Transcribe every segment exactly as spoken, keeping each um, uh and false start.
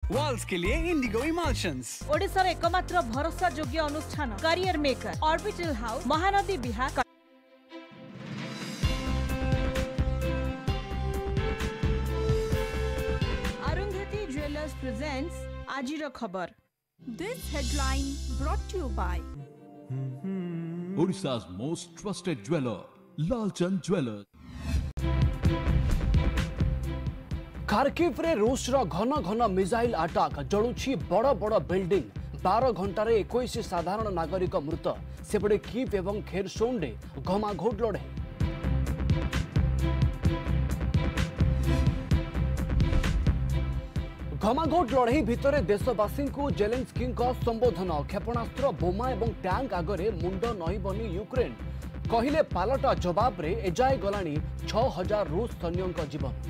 Walls के लिए Indigo emulsions. Odisha रे एकमात्र भरोसा योग्य अनुष्ठान career maker orbital house Mahanadi Vihar. Arundhati jewellers presents आजिर खबर। This headline brought to you by Odisha's most trusted jeweler, Lalchand Jewellers. Kharkiv रे रूस रो घन घन मिसाइल अटैक जलुछि बड़ बड़ बिल्डिंग। बारह घंटे इक्कीस साधारण नागरिक मृत। सेपटे कीव एवं खेरसोन रे घमाघोट लड़े। घमाघोट लड़ई भितर देशवासी को जेलेंस्की संबोधन। क्षेपणास्त्र बोमा एवं टैंक आगरे मुंड नहीबनी यूक्रेन। कहले पालटा जवाब रे एजाए गलानी छह हजार रूस सैन्यों जीवन।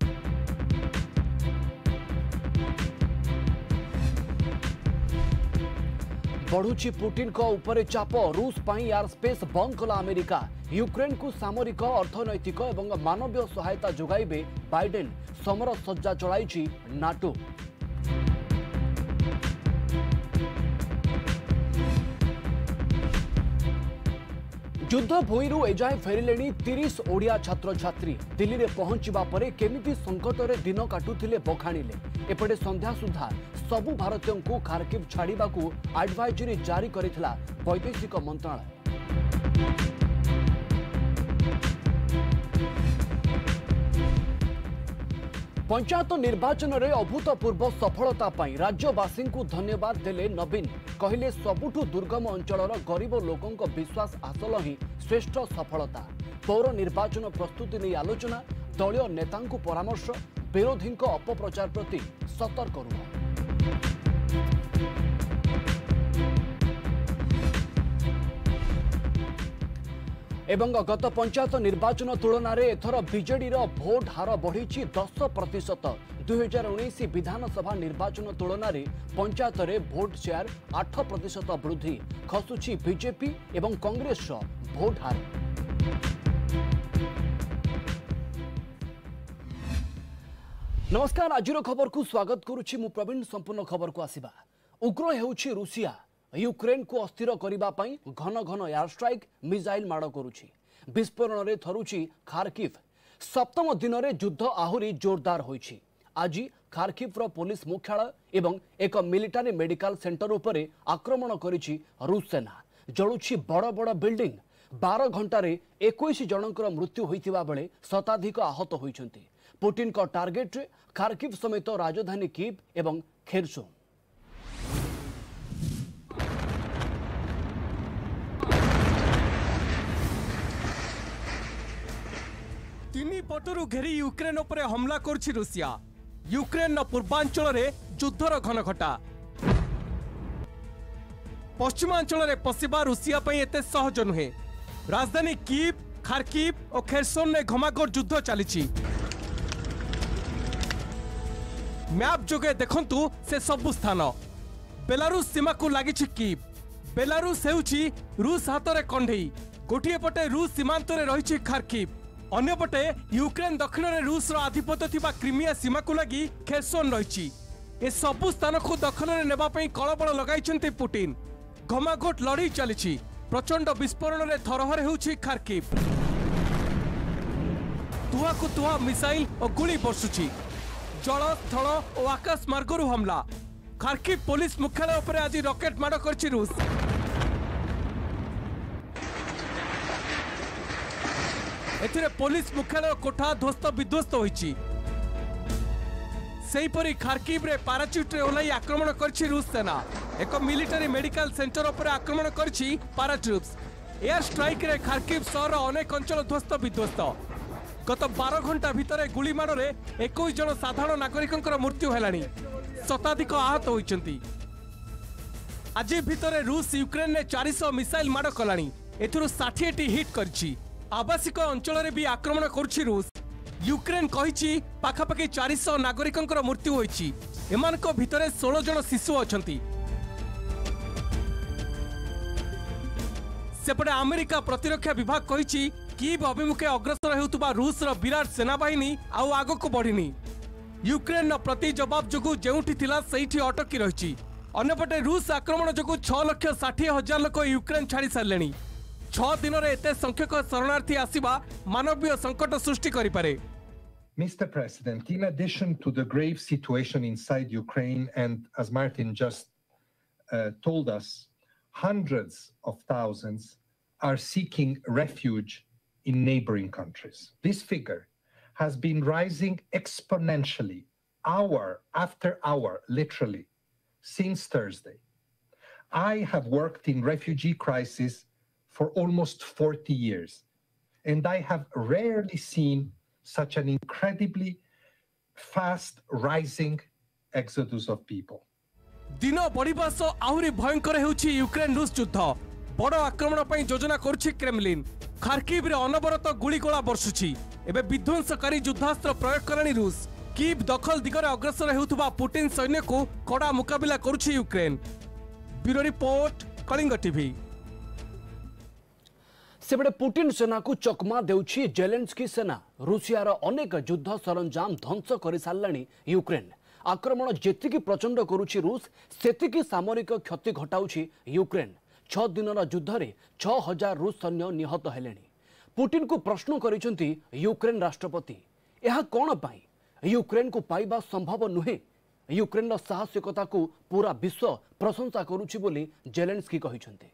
बढ़ुची पुटिन को ऊपर चाप। रूस पाई एयर स्पेस बंद कला अमेरिका। यूक्रेन को सामरिक अर्थनैतिक और मानवीय सहायता जोगाइबे बाइडेन। समर सज्जा चलाई नाटो। युद्ध भूईरू एजाए फेरिले तीस ओडिया छात्र छात्री। दिल्ली में पहुंचवा परे केमिति संकटरे दिन काटुथिले बखाणिले। एपटे संध्या सुधा सबु भारतीयों को खार्किव छाड़िबा को एडवाइजरी जारी करिथिला वैदेशिक मंत्रालय। पंचायत निर्वाचन रे अभूतपूर्व सफलता पाई राज्यवासी को धन्यवाद देले नवीन। कहले सबुठु दुर्गम अंचलर गरीब लोकों विश्वास हासिल ही श्रेष्ठ सफलता। पौर निर्वाचन प्रस्तुति नहीं आलोचना। दलीय नेतां परामर्श। विरोधी अपप्रचार प्रति सतर्क रुह। एवं गत पंचायत निर्वाचन तुलन में एथर बीजेडी भोट हार बढ़ी दस प्रतिशत। दुई हजार उन्नीस विधानसभा निर्वाचन तुलन में पंचायत रे भोट शेयर आठ प्रतिशत वृद्धि। खसुची बीजेपी एवं कांग्रेस भोट हार। नमस्कार, आज खबर को स्वागत करुछि मु प्रवीण। संपूर्ण खबर को आसिबा। उग्र हेउछि रूसिया। यूक्रेन को अस्थिर करिबा पई घन घन एयर स्ट्राइक मिसाइल माड़ करुछि। विस्फोरण रे थरुछि खार्किव। सप्तम दिन रे युद्ध आहुरी जोरदार होइछि। आज खार्किव रो पुलिस मुख्यालय एवं एक मिलिटारी मेडिकल सेंटर उपरे आक्रमण करिछि रूस सेना। जलुछि बड़ बड़ बिल्डिंग। बारह घंटे इक्कीस जनकर मृत्यु होइतिबा बेले शताधिक आहत होइछन्ति। पुटिन को टार्गेट रे खार्किव समेत राजधानी कीव एवं खेरसोन। तीन पटरु घेरी यूक्रेन उपरे हमला करछि रूसिया। यूक्रेन पूर्वांचल रे युद्धर घनघटा। पश्चिमांचल रे पशिबा रूसिया पई एते सहज नुहे। राजधानी कीव, खार्किव और खेरसोन में घमाघोट युद्ध चली। मैप जोगे देखंतु से सबु स्थान। बेलारूस सीमा को लगी कीव। बेलारूस हेउछि रूस हाथ कंढेई। गोटे पटे रूस सीमांत रे रही खार्किव। अन्यपटे यूक्रेन दक्षिण रे रूस आधिपत्य थिबा क्रिमिया सीमा को लगी खेरसोन रही। ए सबु स्थान को दखल रे नेबा पई कळबळ लगाइछन्ति पुटिन। घमाघोट लड़ाई चली। प्रचंड विस्फोरण रे थरहर हेउछि खार्किव। तुआ को तुआ मिसाइल और गुली बर्षुछि। जल, स्थल और आकाश मार्गरु हमला। खार्किव पुलिस मुख्यालय उपरे आज रॉकेट माड़ करछि रूस। एथिरे पुलिस मुख्यालय कोठा ध्वस्त विध्वस्त होइछि। सेहीपरि खार्किव रे पाराच्यूट रे ओलाई आक्रमण करछि रूस सेना। एक मिलिटारी मेडिकल सेंटर उपरे आक्रमण करछि पाराट्रूप्स। एयर स्ट्राइक रे खार्किव शहर अनेक अंचल ध्वस्त विध्वस्त। गत बारह घंटा भितर गुलीमाड़ रे इक्कीस जन साधारण नागरिकंकर मृत्यु हेलानी। शताधिक आहत होइछन्ति। आज भितर रूस यूक्रेन ने चार सौ मिसाइल माड़ कलानी। एथुरु साठ टी हिट करछि। आवासिक अंचल रे भी आक्रमण करछि रूस। यूक्रेन कहिछि पाखापाखि चार सौ नागरिकंकर मृत्यु होइछि। एमानक भितर सोलह जन शिशु अछन्ति। सेपटे अमेरिका प्रतिरक्षा विभाग कहिछि कीव अभिमुखे अग्रसर हेउतबा रूस रो विराट सेनाबाहिनी आउ आगको बढ़िनी। यूक्रेन प्रति जवाब जो जेउठी थिला सेठी अटकी रही। अन्यपटे रूस आक्रमण जो छह लाख षाठी हजार लोक यूक्रेन छाड़ी सारे। छह दिन में एत संख्यक शरणार्थी आसिबा मानवीय संकट सृष्टि करिपारे। Mister President, in addition to the grave situation inside Ukraine, and as Martin just uh, told us, hundreds of thousands are seeking refuge in neighboring countries. This figure has been rising exponentially, hour after hour, literally, since Thursday. I have worked in refugee crisis for almost forty years, and I have rarely seen such an incredibly fast rising exodus of people. दिन बढ़िबा सो आहुरी भयंकर हेउछि Ukraine रूस युद्ध। बड़ आक्रमण पई योजना करुछि Kremlin. Kharkiv रे अनवरत गुलीगोला बरसुछि। एबे विध्वंसकारी युद्धास्त्र प्रयोग करणी रूस। कीव दखल दिगरे अग्रसर हेउथबा पुतिन सैन्य को कड़ा मुकाबिला करुछि Ukraine. Bureau report Kalinga TV. सेबडे पुतिन सेना को चकमा देउछि जेलेंस्की सेना। रूसियार अनेक युद्ध सरंजाम ध्वंस कर साराणी यूक्रेन। आक्रमण जेतिकी प्रचंड करुछि रूस सेतिकी सामरिक क्षति घटाउछि यूक्रेन। छह दिनर युद्ध रे छह हजार रूस सैन्य निहत हेलेनी। पुतिन को प्रश्न करिसेंती यूक्रेन राष्ट्रपति। यह कोन पाई यूक्रेन को पाइबा संभव नुहे। यूक्रेन साहसिकता को पूरा विश्व प्रशंसा करुछि बोली जेलेंस्की कहिसेंती।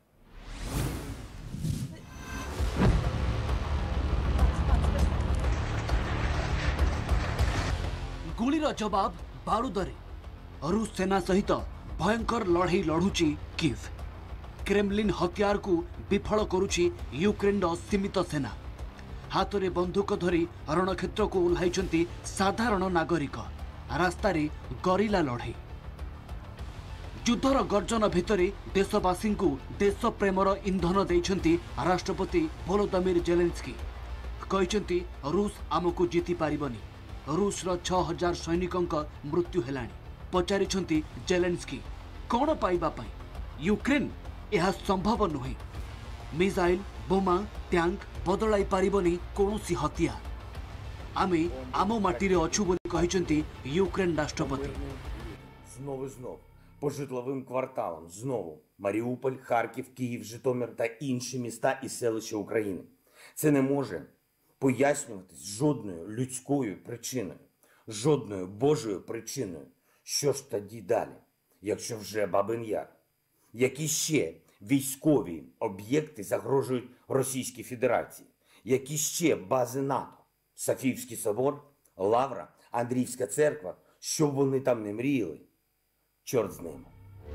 गुलीर जवाब बारूदरे रूस सेना सहित भयंकर लड़ाई लड़ुची कीव। क्रेमलिन हथियार को विफल करुची यूक्रेन सीमित सेना। हाथ में बंदूक धरी रणक्षेत्र को ओह्लाइछंती साधारण नागरिक। रास्ता रे गरिला लड़ाई। युद्धर गर्जन भितरे देशवासी को देश प्रेमर इंधन देइछंती राष्ट्रपति वोलोदिमिर जेलेंस्की। कहिछंती रूस आमको जीति पारिबनी। रूसर छह हजार सैनिकों मृत्यु हेलानी। पचारिछंती जेलेंस्की कौन पाइबा पाई यूक्रेन यह संभव नुहे। मिसाइल बोमा टैंक बदलाई पारिबनी कोनोसी हथियार। आमे आमो माटी रे अछु बोली कहिछंती यूक्रेन राष्ट्रपति। Знову знов по житловим кварталам. Знову Маріуполь, Харків, Київ, Житомир та інші міста і селища України. Це не може пояснюватись жодною людською причиною, жодною Божою причиною. Що ж тоді далі, якщо вже Бабин Яр? Які ще військові об'єкти загрожують Російській Федерації? Які ще бази НАТО? Софіївський собор, Лавра, Андріївська церква, що б вони там не мріяли? Чорт з ними.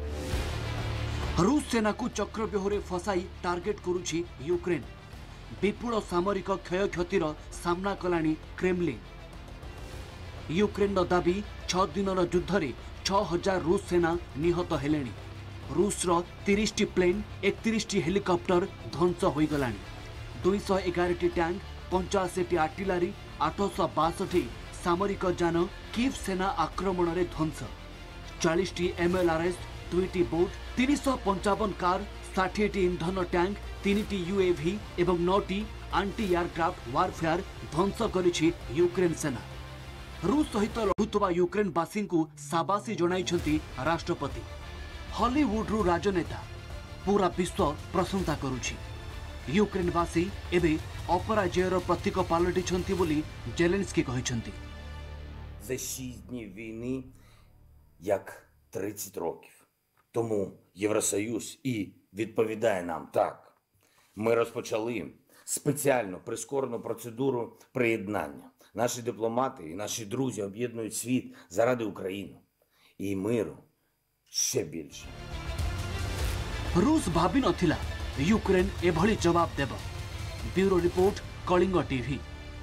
रूस सेना को चक्रव्यूह फसाई टार्गेट करुछि यूक्रेन। विपुल सामरिक क्षय क्षतिर सामना कलानी क्रेमलिन। यूक्रेन दाबी छह दिनर युद्ध रे छह हजार रूस सेना निहत हेलेनी। रूसर तीस टी प्लेन एकतीस टी हेलिकॉप्टर ध्वंस हो गलानी। दुईश एगार टी टैंक पंचाशी टी आर्टिलरी आठश बासठी सामरिक जान कीव सेना आक्रमण रे ध्वंस। चालीस टी एमएलआरएस दुईटी बोट तीन सौ पंचावन कार षाठी टी इंधन टैंक तीन टी यूएवी एवं नौ टी आंटी एयरक्राफ्ट वारफेयर ध्वंस करिछि यूक्रेन सेना। रूस सहित लड़ुवा यूक्रेनवासी को साबासी जणाइछंती राष्ट्रपति। हॉलीवुड रु राजनेता पूरा विश्व प्रशंसा करुछि। यूक्रेनवासी एबे अपराजयर प्रतीक पालटिछंती बोली जेलेंस्की कहिछंती। За шість днів війни як тридцять років. Тому Євросоюз і відповідає нам так. Ми розпочали спеціальну прискорену процедуру приєднання. Наші дипломати і наші друзі об'єднують світ заради України. І миру ще більше. रूस भावी नथिला यूक्रेन एभली जवाब देव। Bureau report Kalinga TV.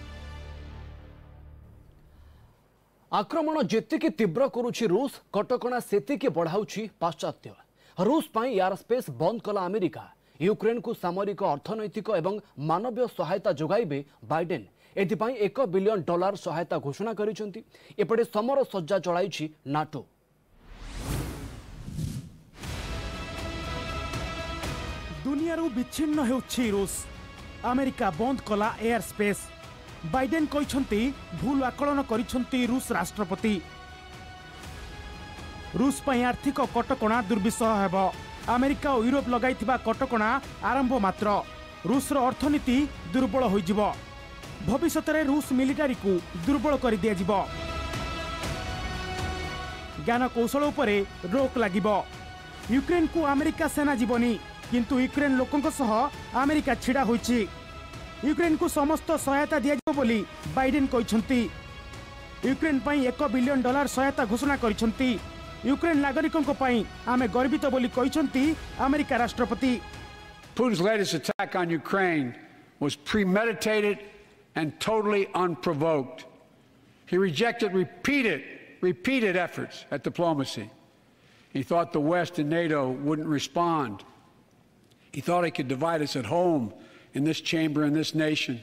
आक्रमण जेतिकी तीव्र करुछि रूस कटकणा सेतिकी बढ़ाउछि पाश्चात्य। रूस पाई एयर स्पेस बंद कला अमेरिका। यूक्रेन को सामरिक अर्थनैतिक एवं मानवीय सहायता जोगाइबे बाइडेन। एथिपाई एक बिलियन डॉलर सहायता घोषणा करिसेंती। एपटे समर सज्जा चलाइछि नाटो। दुनिया विच्छिन्न होउछि रूस। अमेरिका बंद कला एयर स्पेस। बाइडेन कहते भूल आकलन करिसेंती रूस राष्ट्रपति। रूस पर आर्थिक कटकणा दुर्विषह हेब। अमेरिका और यूरोप लगाइथिबा कटकणा आरंभ मात्र। रूस रो अर्थनीति दुर्बल होइजिब। भविष्य में रूस मिलिटारी को दुर्बल कर दिया जिवो। ज्ञान कौशल उपरे रोक लागिबो। यूक्रेन को अमेरिका सेना जीवनी किंतु यूक्रेन लोकंक सह अमेरिका छिड़ा होइछि। यूक्रेन को समस्त सहायता दिया जिवो बोली बाइडेन कहछंती। यूक्रेन पई एक बिलियन डॉलर सहायता घोषणा करिसंती। यूक्रेन नागरिकों पई आमे गर्वित बोली कहछंती अमेरिका राष्ट्रपति। Putin's latest attack on Ukraine was premeditated and totally unprovoked. He rejected repeated, repeated efforts at diplomacy. He thought the West and NATO wouldn't respond. He thought he could divide us at home in this chamber, in this nation.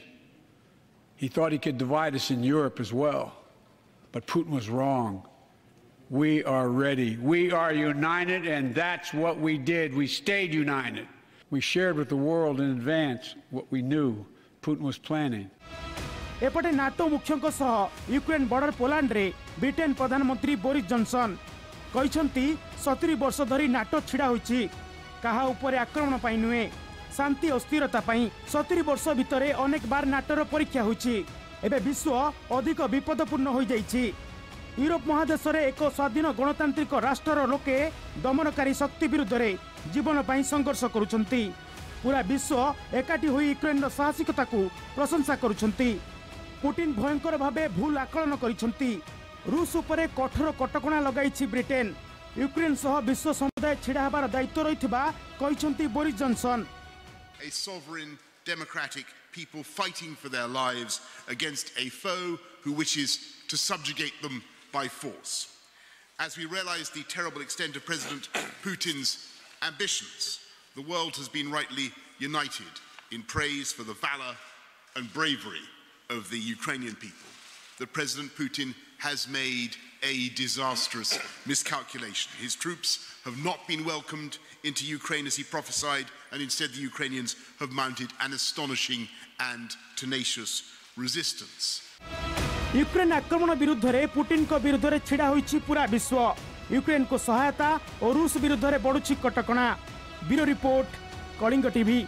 He thought he could divide us in Europe as well. But Putin was wrong. We are ready. We are united, and that's what we did. We stayed united. We shared with the world in advance what we knew Putin was planning. एपटे NATO मुख्यों सह Ukraine border Poland रे Britain प्रधानमंत्री Boris Johnson कहते सतुरी वर्ष धरी NATO छिड़ा होइछि। कहा उपरे आक्रमण पाई नुहे, शांति और स्थिरता पाई। सतुरी वर्ष भितरे अनेक बार नाटोर परीक्षा होइछि। एबे विश्व अधिक विपदपूर्ण हो जाइछि। यूरोप महादेश रे एक स्वाधीन गणतांत्रिक राष्ट्रर लोके दमनकारी शक्ति विरुद्ध रे जीवन पाई संघर्ष करुछंती। पूरा विश्व एकाठी होई यूक्रेन साहसिकता को प्रशंसा करुछंती। पुतिन भयंकर भावे भूल आकलन करिसंती। रूस उपरे कठोर कटकणा लगाइछि ब्रिटेन। यूक्रेन सह विश्व समुदाय छिड़ा हबार दायित्व रहिथिबा कहिसंती Boris Johnson. A sovereign democratic people fighting for their lives against a foe who wishes to subjugate them by force. As we realize the terrible extent of President Putin's ambitions, the world has been rightly united in praise for the valor and bravery of the Ukrainian people. That President Putin has made a disastrous miscalculation. His troops have not been welcomed into Ukraine as he prophesied, and instead the Ukrainians have mounted an astonishing and tenacious resistance. Ukraine आक्रमण विरुद्ध रे Putin को विरुद्ध रे छिड़ा होइछि पूरा विश्व। Ukraine को सहायता और रूस विरुद्ध रे बढुछि कटकणा। Bureau report, Kalinga TV.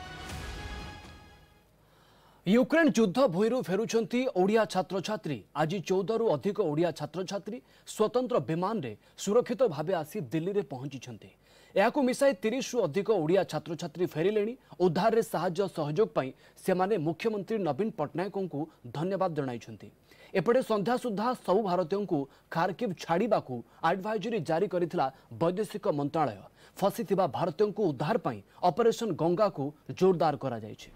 Ukraine युद्ध भूईरु फेरुछंती ओडिया छात्र छात्री। आज चौदह रु अधिक ओडिया छात्र छात्री स्वतंत्र विमान रे सुरक्षित भावे आसी दिल्ली रे पहुंची। याकु मिसाई तीस रु अधिक ओडिया छात्र छात्री फेरिलेणी। उद्धार रे साहाय्य सहयोग पई सेमाने मुख्यमंत्री नवीन पट्टनायक को धन्यवाद जणाइछंती। एपटे संध्या सुधा सबु भारतीयों को खार्किव छाड़ीबाकू एडवाइजरी जारी करिथिला वैदेशिक मंत्रालय। फसीथिबा भारतीयों को उद्धार पई ऑपरेशन गंगा को जोरदार करा जायछि।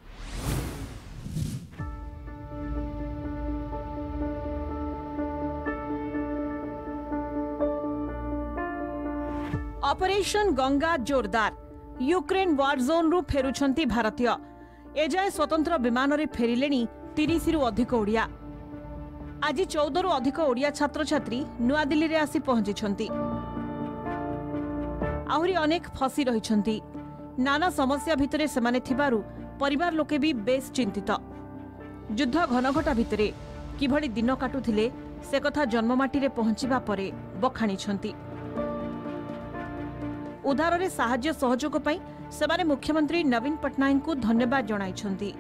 ऑपरेशन गंगा जोरदार। यूक्रेन वार जोन रु फेरुछंती भारतीय। एजाए स्वतंत्र विमान रे फेरिलेणी तीस रु अधिक ओडिया। आज चौदह रु अधिक ओडिया छात्र छात्री नुआ दिल्ली रे आसी पहुंची। आहुरी अनेक फसी रहिछंती। नाना समस्या भितरे सेमाने थिबारु परिवार लोके भी बेस चिंतित। युद्ध घनघटा भितरे किभଳି दिन काटुथिले से कथा जन्ममाटी रे पहुंचिबा परे बखाणीछंती। उद्धार रे साहाय्य सहयोग पई सेमाने मुख्यमंत्री नवीन पट्टनायक को धन्यवाद जणाइछंती।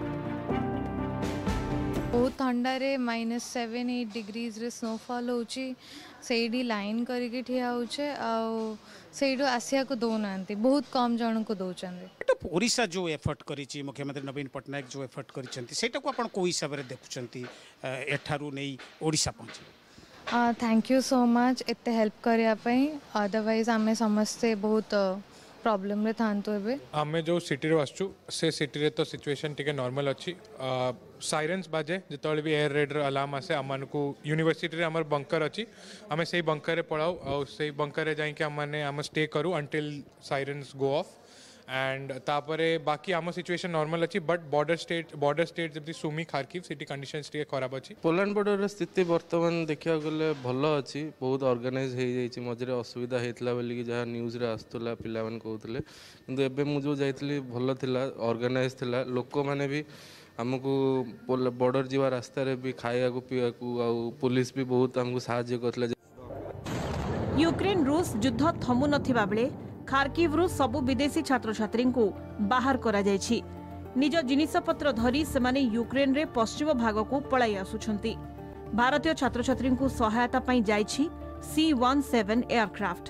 बहुत ठंडा रे माइनस सेवेन एट डिग्रीज रे स्नोफॉल होची। सेडी लाइन करके ठिया होचे आ सेडो आसिया को दोनांती बहुत कम जन को दोचंदे। एटा ओडिशा जो एफर्ट करिछि मुख्यमंत्री नवीन पट्टनायक जो एफर्ट करिसंती सेटा को आपण को हिसाब रे देखुचंती एठारु नै ओडिशा पहुंची। थैंक यू सो मच एते हेल्प करिया पई। अदरवाइज आमे समस्ते बहुत प्रॉब्लम रे थांतो एबे। आमे जो सिटी रे आछू से सिटी रे तो सिचुएशन टिके नॉर्मल अछि। साइरेन्स बाजे जितले भी एयर रेड अलार्म आसे आमान को यूनिवर्सिटी रे हमर बंकर अछि। आमे सेही बंकर रे पड़ाऊ और सेही बंकर रे जाई के हमने हम स्टे करू until sirens go off. And तापरे बाकी आम सिचुएशन नॉर्मल अच्छी but border state border state जब सुमी खार्किव सिटी कंडीशंस टिके खराब अच्छी। पोलैंड बॉर्डर स्थिति वर्तमान देखा गले भल अच्छी बहुत ऑर्गेनाइज हो जाइए। मझे असुविधा होता बोलिकी जहाँ न्यूज रे आसुला पिला कहते किंतु एबे मु जो जाइली भल थिला ऑर्गेनाइज थिला लोक माने भी आमको बॉर्डर जीवा रास्ता रे भी खाया को पीवा को आ पुलिस भी बहुत हमको सहायता करथले। यूक्रेन रूस युद्ध थमु नथिबा बेले खार्किव रु सबु विदेशी छात्र छात्री को बाहर करा जायछि। निज जिनिसपत्र धरी सेमाने यूक्रेन रे पश्चिम भाग को पळाई आसुछंती। भारतीय छात्र छात्री को सहायता पई जायछि सी सत्रह एयरक्राफ्ट।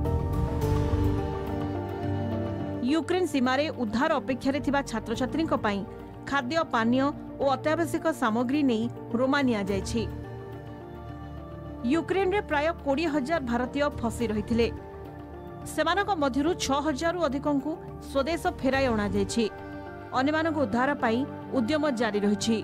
यूक्रेन सीमारे उद्धार अपेक्षा थिबा छात्र छात्री पई खाद्य पानीय और अत्यावश्यक सामग्री नहीं रोमानिया जायछि। यूक्रेन रे प्राय बीस हजार भारतीय फसी रहिथिले। सेमानक मध्यरु छह हजार रु अधिकंकु स्वदेश फेराई अणा जायछि। अन्यमानक उद्धार पई उद्यम जारी रहिछि।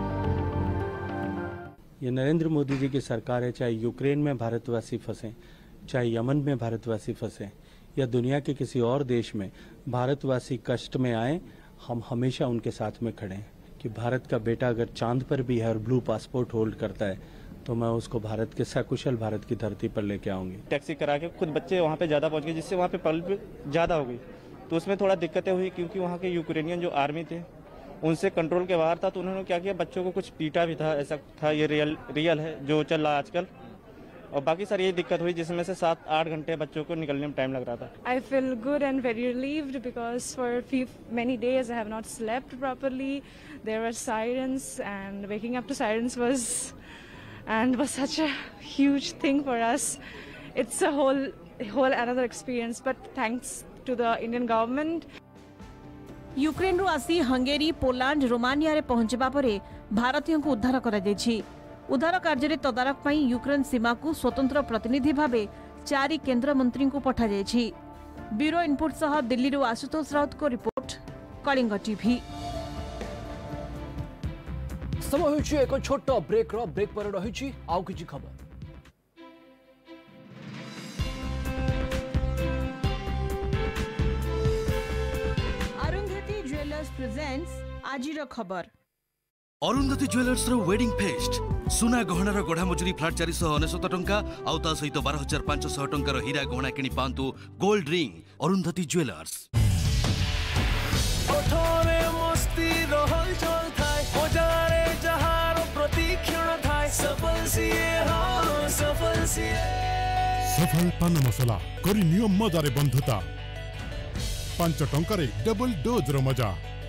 ये नरेंद्र मोदी जी की सरकार है, चाहे यूक्रेन में भारतवासी फंसे, चाहे यमन में भारतवासी फंसे या दुनिया के किसी और देश में भारतवासी कष्ट में आए, हम हमेशा उनके साथ में खड़े हैं। कि भारत का बेटा अगर चांद पर भी है और ब्लू पासपोर्ट होल्ड करता है तो मैं उसको भारत के सकुशल भारत की धरती पर लेके आऊंगी। टैक्सी करा के खुद बच्चे वहाँ पे ज़्यादा पहुँच गए, जिससे वहाँ पे पब्लिक ज़्यादा हो गई, तो उसमें थोड़ा दिक्कतें हुई क्योंकि वहाँ के यूक्रेनियन जो आर्मी थे उनसे कंट्रोल के बाहर था। तो उन्होंने क्या किया, बच्चों को कुछ पीटा भी था, ऐसा था। ये रियल रियल है जो चल रहा है आजकल। और बाकी सर ये दिक्कत हुई जिसमें से सात आठ घंटे बच्चों को निकलने में टाइम लग रहा था। I feel good and very relieved because for few many days I have not slept properly. There were sirens and waking up to sirens was and was such a huge thing for us. It's a whole whole another experience. But thanks to the Indian government. Ukraine रु आसी Hungary, Poland, Romania रे पहुंचबा परे भारतीयों को उद्धार करा जायछि। उद्धार कार्य तदारख पई यूक्रेन सीमा को स्वतंत्र प्रतिनिधि भावे चारि केंद्र मंत्री को पठा जायछि। ब्यूरो इनपुट सह दिल्ली रु आशुतोष राउत को रिपोर्ट, कलिंग टीवी। समय होइछि एक छोट ब्रेक रो ब्रेक पर रहिछि आउ किछि खबर। अरुंधति ज्वेलर्स प्रेजेंट्स आजिर खबर। अरुंधति ज्वेलर्स रो वेडिंग फेस्ट सुना गहनार गढ़ा मजूरी फ्लाट चार सौ अनेशत टंका आउ ता सहित बारह हजार पांच सौ टंकार हीरा गहना किणी पांतु गोल्ड रिंग अरुंधति ज्वेलर्स। ओठरे मस्ती रहल चल थाय ओजारे जहार प्रतीक्षण थाय सफल सिए हो सफल सिए सफल पान मसला करी नियम मजारे बंधुता पांच टंकारे डबल डोज रो मजा।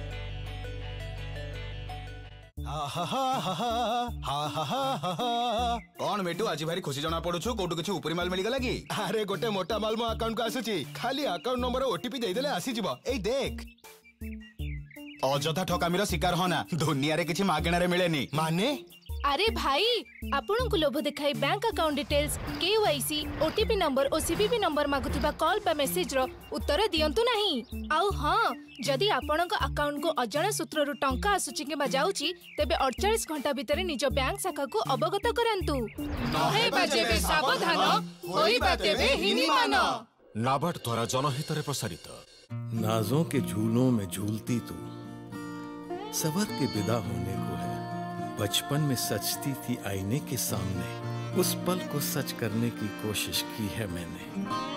कौन बेटू आज भारी खुशी जना पड़ुछु कोटु किछु उपरी माल मिल गला की? अरे गोटे मोटा माल मो अकाउंट को आसुची, खाली अकाउंट नंबर ओटीपी दे देले आसी जिवो। ए देख अजथा ठकामीर शिकार होना, दुनिया रे किछि मागणा रे मिलेनी माने। अरे भाई आपण को लोभ देखाई bank account details, KYC, OTP number और सीवीवी नंबर मागुथिबा कॉल बा मेसेज रो उत्तर दियंतु नहीं। आउ हां जदि आपण को अकाउंट को अजଣା सूत्र रु टंका आसुची के बजाउची तेबे अड़तालीस घंटा भीतर निज बैंक शाखा को अवगत करंतु। नहे बजेबे सावधान होई बातेबे हिनी मान। नाबार्ड द्वारा जनहित रे प्रसारित। नाजों के झूलों में झूलती तू सवर के विदा होने को है। बचपन में सचती थी आईने के सामने, उस पल को सच करने की कोशिश की है मैंने।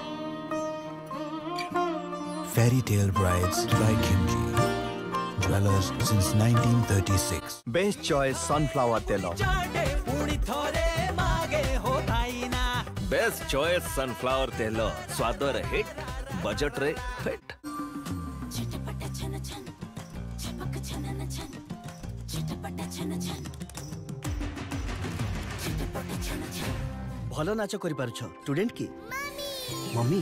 Fairy Tale Brides by Kimchi, Dwellers since nineteen thirty-six. Best choice sunflower telo. Best choice sunflower telo. स्वादर हिट, बजट रे फिट। भलो नाच करि पारुछ स्टूडेंट की मम्मी।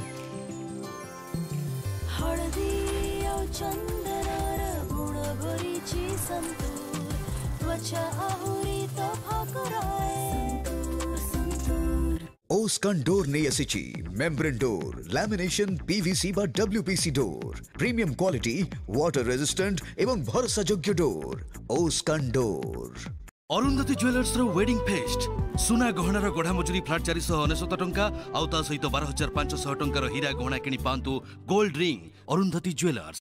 हळदी औ चंदनर गुण भरिछि संतूर त्वचा आहुरी तो फाकुराए संतूर संतूर। ओस्कन डोर ने एसिची मेम्ब्रेन डोर लैमिनेशन पीवीसी बा WPC door premium quality water resistant एवं भरोसायोग्य door Oscan door. Arundhati Jewellers रो वेडिंग फेस्ट सुना गहनार गढ़ा मजूरी फ्लाट चार सौ अनेशत टंका आउ ता सहित बारह हजार पांच सौ टंकार हीरा गहना किणी पांतु gold ring Arundhati Jewellers.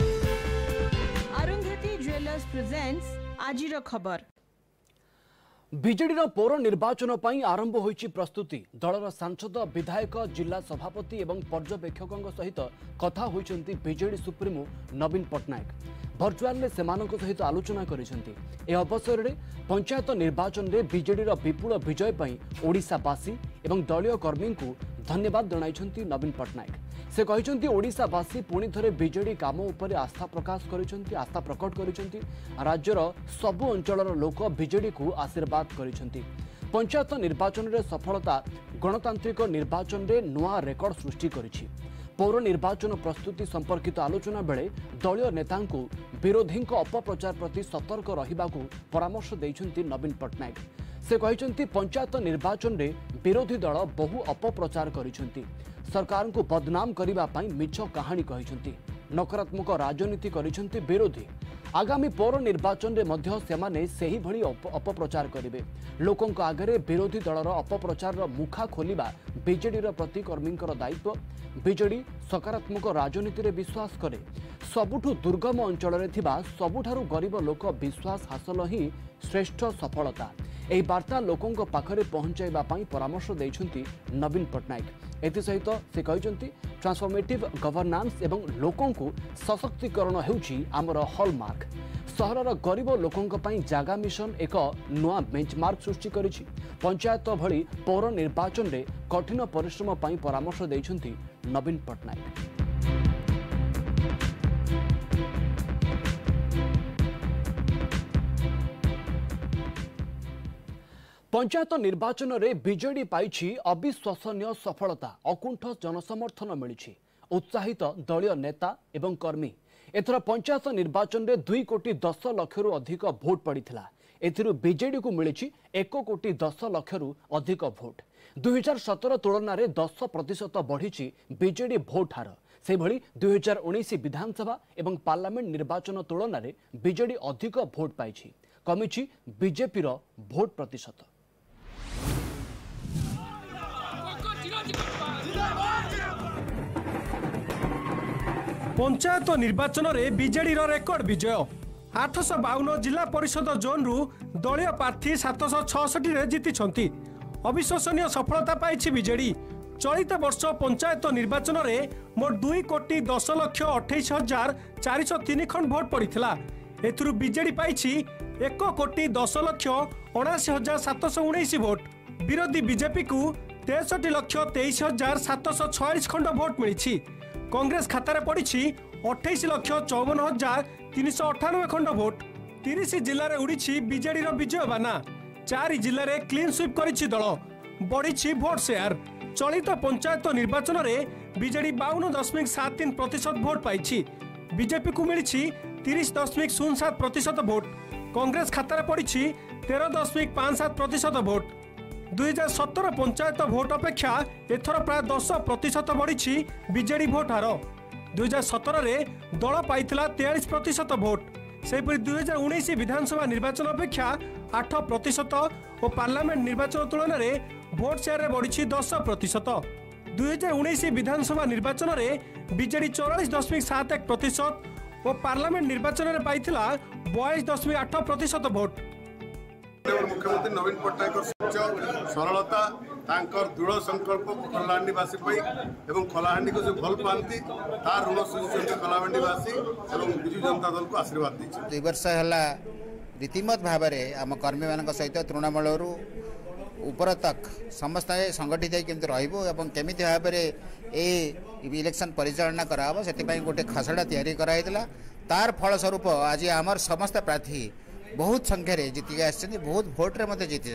Arundhati jewellers presents आजिर खबर। বিজেডি পৌর নির্বাচন পাই আরম্ভ হয়েছে প্রস্তুতি দলর সাংসদ বিধায়ক জিলা সভাপতি এবং পর্যবেক্ষক সহিত কথা হয়েছেন বিজেডি সুপ্রিমো নবীন পଟ୍ଟନାୟକ ভর্চুয়ালে সেমানଙ୍କ সহিত আলোচনা করেছেন এ অবসরে পঞ্চায়েত নির্বাচনে বিজেডির বিপুল বিজয় পাই ওড়িশাবাসী এবং দলীয় কর্মীଙ୍କୁ ধন্যবাদ জনাইছেন নবীন পଟ୍ଟନାୟକ से कहते ओडिशावासी पुणी थे विजेडी काम उपर आस्था प्रकाश करिसेंती आस्था प्रकट करिसेंती राज्यर सबु अंचलर लोक विजेडी को आशीर्वाद करिसेंती पंचायत निर्वाचन रे सफलता गणतांत्रिक निर्वाचन रे नुआ रेकर्ड सृष्टि करिछि पौर निर्वाचन प्रस्तुति संपर्कित आलोचना बेले दलीय नेतांकु विरोधी अपप्रचार प्रति सतर्क रहिबाकु परामर्श दैछंती नवीन पट्टनायक से कहते पंचायत निर्वाचन रे विरोधी दल बहु अपप्रचार करिसेंती सरकार को बदनाम करने मिछ कहानी कहते नकारात्मक राजनीति करिसेंती विरोधी आगामी पौर निर्वाचन रे मध्य सेमाने सेही भली अपप्रचार करिवे लोकों आगे विरोधी दलर अपप्रचार मुखा खोलिबा बीजेडी प्रति कर्मींकर दायित्व बीजेडी सकारात्मक राजनीति रे विश्वास करे सबुठु दुर्गम अंचल रे थिबा सबुठारु गरीब लोक विश्वास हासिल ही श्रेष्ठ सफलता एही वार्ता लोकों पाखरे पहुंचाइबा पई परामर्श दैछंती नवीन पट्टनायक एसहित से कहते ट्रांसफॉर्मेटिव गवर्नांस एवं लोकों को सशक्तिकरण होउछि आमर हॉलमार्क सहरर गरीब लोकों जागा मिशन एक नुआ बेंचमार्क सृष्टि करिछि पंचायत भली पौर निर्वाचन रे कठिन परिश्रम पई परामर्श दैछंती नवीन पट्टनायक पंचायत निर्वाचन रे बीजेडी पाइछि अविश्वसनीय सफलता अकुंठ जनसमर्थन मिली उत्साहित दलीय नेता एवं कर्मी एथर पंचायत निर्वाचन रे दुई कोटी दस लक्ष रु अधिक भोट पड़िथिला एथिरु बीजेडी को मिली एक कोटी दस लक्ष रु अधिक भोट दुई हजार सतर तुलन में दस प्रतिशत बढ़ी बीजेडी भोट हार से भली दुई हजार उन्नीस विधानसभा एवं पार्लियामेंट निर्वाचन तुलन में बीजेडी अधिक भोट पाई कमी बीजेपी भोट प्रतिशत पंचायत निर्वाचन में बीजेडी रेकर्ड विजय आठश बावन जिला परिषद जोन रु दलीय प्रार्थी सातश छठी जीति अविश्वसनीय सफलता पाई बीजेडी चलित वर्ष पंचायत निर्वाचन में मोट दुई कोटी दस लक्ष अठाईस हजार चार सौ तीन खंड भोट पड़ता एथुरु बीजेडी पाई एक कोटी दस लक्ष अणाशी हजार सातश उन्नीस भोट विरोधी बीजेपी को तेसठी लक्ष तेईस हजार सातश छयालीस खंड भोट मिली कांग्रेस खातार पड़ी अठाईस लक्ष चौवन हजार तीन सौ अठानबे खंड भोट तीस जिले में उड़ी बीजेडी विजय बाना चार जिले में क्लीन स्वीप करिछि दल बढ़ी भोट शेयर चलित पंचायत निर्वाचन में बीजेडी बावन दशमिक सात तीन प्रतिशत भोट पाई बीजेपी को मिली तीस दशमिक शून्य सात प्रतिशत भोट कांग्रेस खातार पड़ी तेरह दशमिक पाँच सात प्रतिशत भोट दुई हजार सतर पंचायत भोट अपेक्षा एथर प्राय दस प्रतिशत बढ़ी बीजेडी भोट हार दुई हजार सतर दल पाई तेयालीस प्रतिशत भोट सेपरी दुई हजार उन्नीस विधानसभा निर्वाचन अपेक्षा आठ प्रतिशत और पार्लियामेंट निर्वाचन तुलन में भोट शेयर बढ़ी दस प्रतिशत दुई हजार उन्नीस विधानसभा निर्वाचन में बीजेडी चौरालीस दशमिक सात एक प्रतिशत और पार्लियामेंट निर्वाचन में पाई बयालीस दशमिक आठ प्रतिशत भोट मुख्यमंत्री नवीन पट्टनायक सरलता दृढ़ संकल्प कलाहांडीवासी एवं कलाहांडी को जो भल पाती तार ऋण सुझी कलाहांडीवासी और विजु जनता दल को आशीर्वाद दी दुई वर्ष है रीतिमत भाव में आम कर्मी मान सहित तृणमूल ऊपर तक समस्त संगठित केमती रमी भाव में इलेक्शन परिचालना कराब से गोटे खसड़ा तैयारी कराइला तार फलस्वरूप आज आमर समस्त प्रार्थी बहुत संख्यार जीति आसी बहुत भोट्रे जीति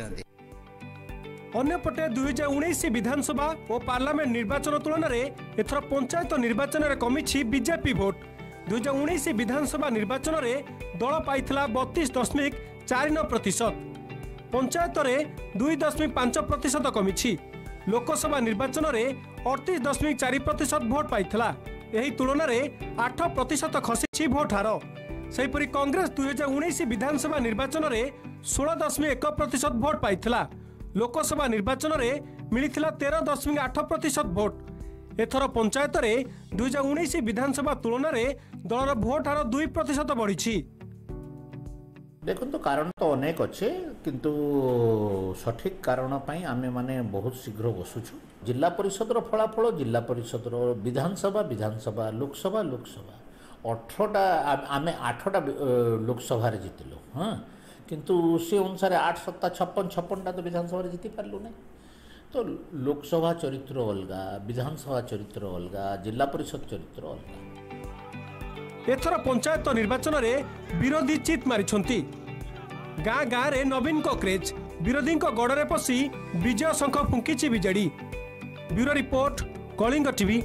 अन्यपटे दुई हजार उन्नीस विधानसभा और पार्लियामेंट निर्वाचन तुलन में एथर पंचायत निर्वाचन में कमी बीजेपी भोट दुई हजार उन्नीस विधानसभा निर्वाचन में दल पाई बतीस दशमिक चार नौ प्रतिशत पंचायत में दुई दशमिक पांच प्रतिशत कमी लोकसभा निर्वाचन में अड़तीस दशमिक चार प्रतिशत भोट पाई तुलन में आठ प्रतिशत खसी भोट हार सेहीपरि कांग्रेस दुई हजार उन्नीस विधानसभा निर्वाचन में षोल दशमिक एक प्रतिशत भोट पाई लोकसभा निर्वाचन में मिलता तेरह दशमिक आठ प्रतिशत भोट एथर पंचायत में दुई हजार उन्नीस विधानसभा तुलन में दलर भोट हार दुई प्रतिशत बढ़ी। देखो तो कारण तो अनेक अच्छे किंतु सठिक कारण आम मैंने बहुत शीघ्र बसुछु जिला परिषद फलाफल जिला परिषद विधानसभा विधानसभा लोकसभा लोकसभा अठरटा आम आठटा लोकसभा जीतिलु हाँ किंतु से अनुसार आठ सत्ता छप्पन छप्पनटा तो विधानसभा जीति पार्लु ना तो लोकसभा चरित्र अलगा विधानसभा चरित्र अलगा जिला परिषद चरित्र अलगा। एथर पंचायत निर्वाचन रे विरोधी चित मारिछंती गाँ गाँ रे नवीन को क्रेज विरोधी गड़े पशि विजय शंख फुंकी BJD. Bureau report Kalinga TV.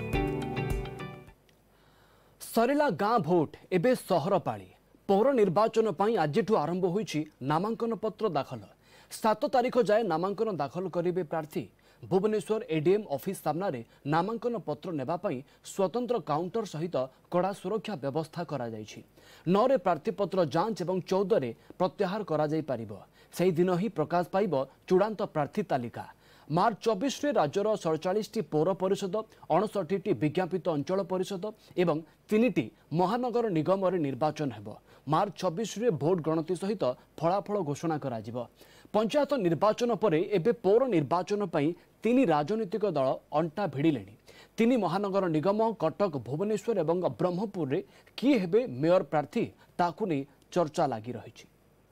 सरिला गाँ भोट एबे सहर पाली पौर निर्वाचन पर आज आरंभ होईछि नामांकन पत्र दाखल। सात तारीख जाए नामांकन दाखल करेंगे प्रार्थी। भुवनेश्वर एडीएम ऑफिस सामने नामांकन पत्र नेबापाई स्वतंत्र काउंटर सहित कड़ा सुरक्षा व्यवस्था करा जायछि। नौ रे प्रार्थीपत्र जांच एवं चौदह रे प्रत्याहार करा जाय पारिबो। सेही दिन ही प्रकाश पाइबो चूड़ांत प्रार्थी तालिका। मार्च चौबीस रे राज्यर सड़चाश टी पौर परिषद अड़सठ टी विज्ञापित अंचल परिषद एवं तीन टी महानगर निगम रे निर्वाचन हेबो। मार्च चौबीस रे भोट गणति सहित फलाफल घोषणा करा जिवो। पंचायत निर्वाचन पर एबे पौर निर्वाचन पई तीन राजनीतिक दल अंटा भिड़िलेनी। तीन महानगर निगम कटक भुवनेश्वर एवं ब्रह्मपुर रे किए हेबे मेयर प्रार्थी ताकू नहीं चर्चा लगी रही।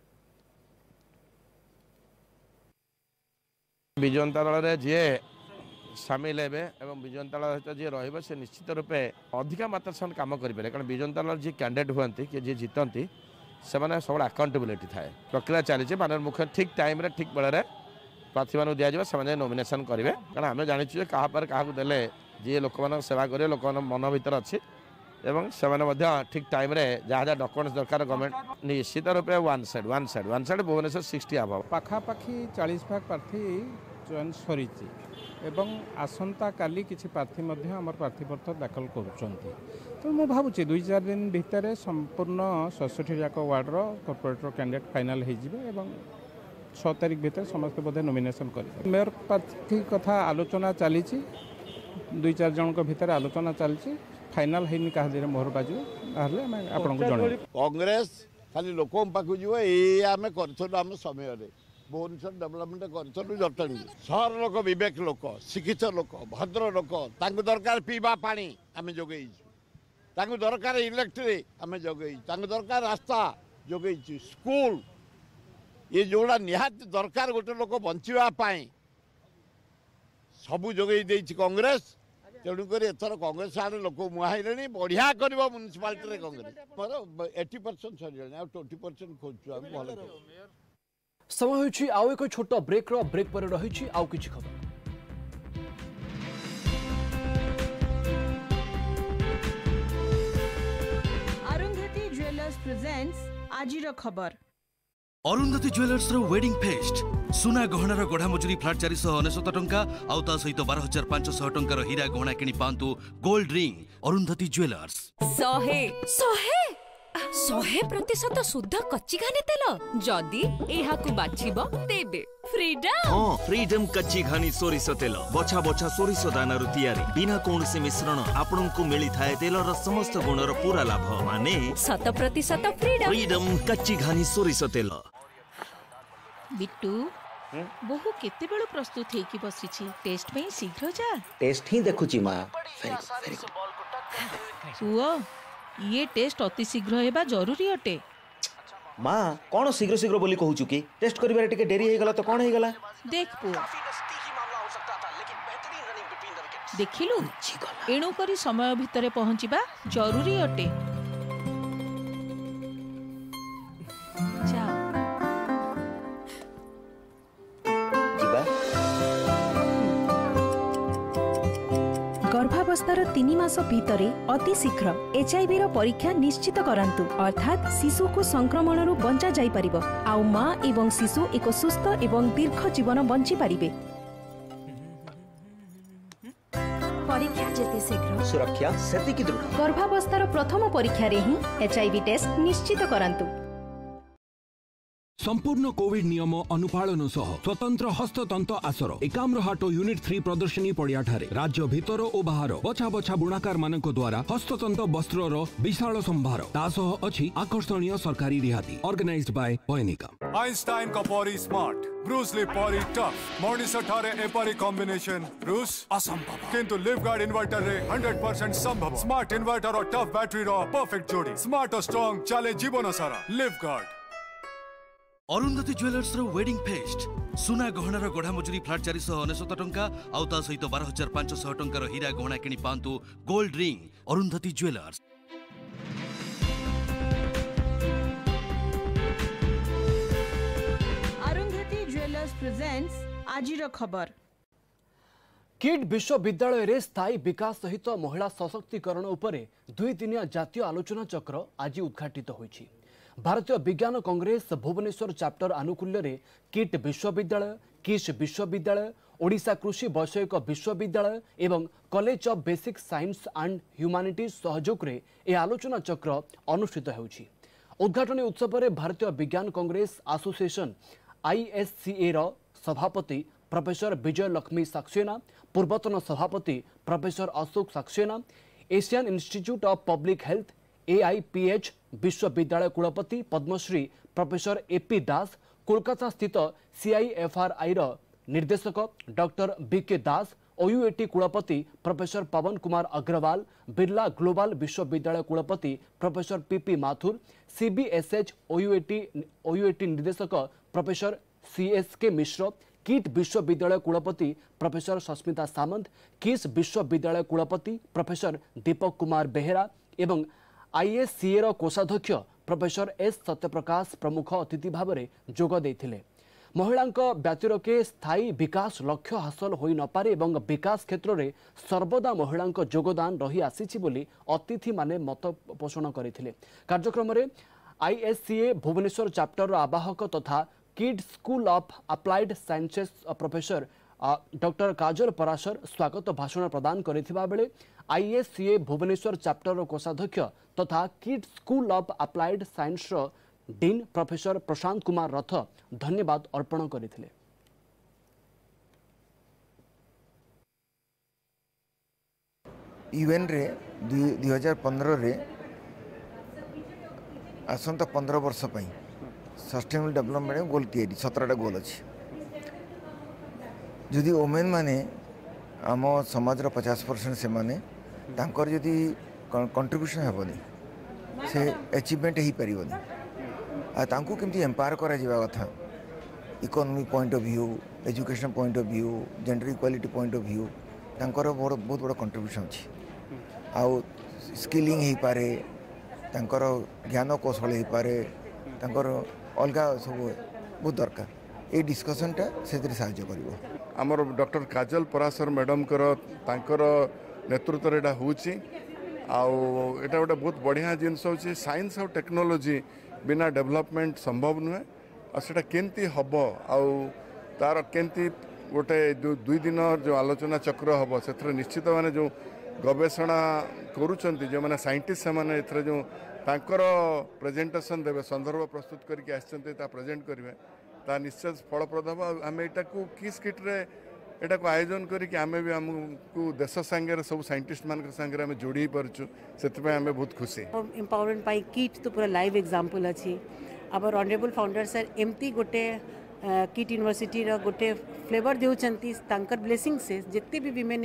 विजु जनता दल जी सामिल हे और विजु जनता दल सहित जी रे निश्चित रूपे अधिका मात्रा से कम करेंगे कारण विजु जनता दल जी कैंडिडेट हुए कि जी जीतती से सब आकाउंटेबिलिटी थाए प्रक्रिया चली माननीय मुख्य ठीक टाइम ठीक बेले प्रार्थी मानक दिज्व से नॉमिनेशन करेंगे कारण आम जाचु क्या क्या देले जी लोक सेवा करेंगे लोक मन भर अच्छी एवं से ठीक टाइम जहाँ जहाँ डॉक्यूमेंट्स दरकार गवर्नमेंट निश्चित रूपे one side one side one side Bhubaneswar sixty अभाव पाखापाखि चालीस भाग प्रार्थी चयन सरी एवं आसंता काली किसी प्रार्थी आमर प्रार्थीपत्र दाखल करुँच तो मुझे भावुँ दुई चार दिन भितर संपूर्ण सड़सठी जाक वार्डर कॉर्पोरेटर कैंडिडेट फाइनाल हो छः तारीख भितर समस्त बोधे नॉमिनेशन करेंगे। मेयर प्रार्थी कथा आलोचना चली दुई चार जन भितर आलोचना चली फाइनाल है क्या मोहर बाजू आपको जन कांग्रेस खाली लोक पाक ये आम कर समय भुवनेश्वर डेवलपमेंट करूँ जटणी सहर लोक विवेक लोक शिक्षित लोक भद्र लोक दरकार पीवा पानी आम जोगे दरकार इलेक्ट्रिक आम जोगे दरकार रास्ता जोगे स्कूल ये जोड़ा निहाती दरकार गोटे लोक बचापी सबू जोगे कांग्रेस तेणुक एथर कांग्रेस आड़े लोक मुहाइले बढ़िया कर म्यूनिशिपालिटी कांग्रेस मोर eighty percent sir twenty percent खोजु भल समय होइछि आउ एक छोट ब्रेक रो ब्रेक पर रहिछि आउ किछि खबर। अरुंधति ज्वेलर्स प्रेजेंट्स आजिर खबर। अरुंधति ज्वेलर्स रो वेडिंग फेस्ट सुना गहनार गढ़ा मजुरी फ्लाट चार सौ अनेशत टंका आउ ता सहित बारह हजार पांच सौ टंकार हीरा गहना किणी पांतु गोल्ड रिंग अरुंधति ज्वेलर्स। सहे सहे सहे प्रतिशत शुद्ध कच्ची घानी तेल जदि एहाकु बाछिबो तेबे फ्रीडम हां फ्रीडम कच्ची घानी सोरिष तेल बछा बछा सोरिष दानारु तयारी बिना कोनसे मिश्रण आपनकु मिली थाए तेलर समस्त गुणर पूरा लाभ माने शत प्रतिशत फ्रीडम फ्रीडम कच्ची घानी सोरिष तेल। बिट्टू बहु केते बेलु प्रस्तुत हेकी बसिछि टेस्ट में शीघ्र जा टेस्ट ही देखुची मां वेरी पुओ ये टेस्ट अति शीघ्र हेबा जरूरी अटे मां कोन शीघ्र शीघ्र बोली कहू चुकी टेस्ट करिबारे टिके देरी हे गला तो कोन हे गला देख पुओ देखिलु एणु करी समय भितरे पहुंचीबा जरूरी अटे गर्भावस्थार तीन मास भितरे अति शीघ्र एचआईवी रो परीक्षा निश्चित करांतु अर्थात शिशु को संक्रमण रु बंचा जाई परिबो आउ मां एवं शिशु एक सुस्थ एवं दीर्घ जीवन बंची पारिबे। परीक्षा जेते शीघ्र सुरक्षा सेतिकी दृढ़ गर्भावस्थार प्रथम परीक्षा रे ही एचआईवी टेस्ट निश्चित करांतु। संपूर्ण कोविड नियम अनुपालन सह स्वतंत्र हस्ततंत आसर एकाम्रहाट यूनिट थ्री प्रदर्शनी पड़िया ठारे राज्य भितर और बाहर बछा बछा बुणाकार मानक द्वारा हस्ततंत वस्त्रर विशाल संभार तासह अछि आकर्षणीय सरकारी रिहाती ऑर्गेनाइज्ड बाय बयनिका आइंस्टाइन का पॉरी स्मार्ट ब्रूस ली पॉरी टफ मॉर्निसर ठारे एपरी कॉम्बिनेशन ब्रूस असंभव किंतु लिफगार्ड इन्वर्टर रे हंड्रेड परसेंट संभव स्मार्ट इन्वर्टर और टफ बैटरी रो परफेक्ट जोड़ी स्मार्ट और स्ट्रांग चले जीवन सारा लिफगार्ड अरुंधति ज्वेलर्स रो वेडिंग फेस्ट सुना गहनार गढ़ा मजूरी फ्लाट चार सौ अनेशत टंका आउ ता सहित बारह हजार पांच सौ टंकार हीरा गहना किणी पांतु gold ring Arundhati Jewellers. Arundhati jewellers presents आजिर खबर। किट विश्वविद्यालय रे स्थायी विकास सहित महिला सशक्तिकरण उपरे दुई दिनिया जातीय आलोचना चक्र आज उद्घाटित होईछि। भारतीय विज्ञान कांग्रेस भुवनेश्वर चैप्टर आनुकूल्य रे किट विश्वविद्यालय किश विश्वविद्यालय ओडिशा कृषि वैषयिक विश्वविद्यालय एवं college of basic science and humanities सहयोग रे ए आलोचना चक्र अनुष्ठित होउछि। उद्घाटनी उत्सव रे भारतीय विज्ञान कांग्रेस एसोसिएशन आईएससीए रो सभापति प्रोफेसर विजय लक्ष्मी सक्सेना पूर्वतन सभापति professor Ashok Saxena Asian Institute of Public Health AIPH विश्वविद्यालय कुलपति पद्मश्री प्रोफेसर एपी दास कोलकाता स्थित सीआईएफआरआई रो निर्देशक डॉक्टर बीके दास ओयूएटी कुलपति प्रोफेसर पवन कुमार अग्रवाल बिरला ग्लोबल विश्वविद्यालय कुलपति professor PP Mathur CBSH OUAT OUAT निर्देशक प्रोफेसर सीएसके मिश्र किट विश्वविद्यालय कुलपति प्रोफेसर सस्मिता सामंत किस विश्वविद्यालय कुलपति प्रोफेसर दीपक कुमार बेहेरा एवं आईएससीए रो कोषाध्यक्ष प्रोफेसर एस सत्यप्रकाश प्रमुख अतिथि भाव में जोग देथिले। महिलांक व्यतिर के स्थायी विकास लक्ष्य हासिल होई न पारे एवं विकास क्षेत्र में सर्वदा महिलांक योगदान रही आसीछि बोली अतिथि माने मत पोषण करथिले। कार्यक्रम में आईएससीए भुवनेश्वर चैप्टर आवाहक तथा KIIT school of applied sciences professor doctor Kajal Parashar स्वागत भाषण प्रदान करथिबा बेले आईएससीए भुवनेश्वर चैप्टर कोषाध्यक्ष तथा KIIT school of applied science dean professor Prashant Kumar Rath धन्यवाद अर्पण करथिले। यूएन रे दुई हजार पंद्रह रे आसंता पंद्रह वर्ष पई सस्टेनेबल डेवलपमेंट गोल तैयारी सत्रह गोल अच्छी जदि ओमेन माने आम समाज पचास परसेंट से माने तांकर जदि कंट्रीब्यूशन हेबनी से अचीवमेंट हो पारनी आ तांको केमती एम्पावर करा जिवा कथा economic point of view education point of view gender equality point of view तांकर बड़ बहुत बड़ा कंट्रीब्यूशन अच्छी आउ स्किलिंग हो पारे तांकर ज्ञान कौशल हो पारे तांकर अलग सब बहुत दरकार ये डिस्कशनटा से साहाय्य करिवो। आमर डॉक्टर काजल पराशर मैडम कर नेतृत्व में यहाँ होची आउटा गोटे बहुत बढ़िया जिनस होची साइंस और टेक्नोलोजी बिना डेवलपमेंट संभव नुहे आटा केमती हम आउ तार केमती गोटे दुई दिन जो आलोचना चक्र हम से निश्चित माने जो गवेषणा करुँच जो मैंने साइंटिस्ट से जो तांकर प्रेजेंटेशन देवे संदर्भ प्रस्तुत करके आसते प्रेजेंट करेंगे ता निश्चय फलप्रद हम आम यहाँ किस किट्रे यहाँ को आयोजन करके आम भी आमको देश सांगे सब साइंटिस्ट मान सांगे आम जोड़ी पार्चु से आम बहुत खुशी एम्पावरमेंट पाई किट तो पूरा लाइव एग्जांपल अच्छी आवर ऑनरेबल फाउंडर सर एमती गोटे किट यूनिवर्सिटी गोटे फ्लेवर देउछंती तांकर ब्लेसिंग से जिते भी विमेन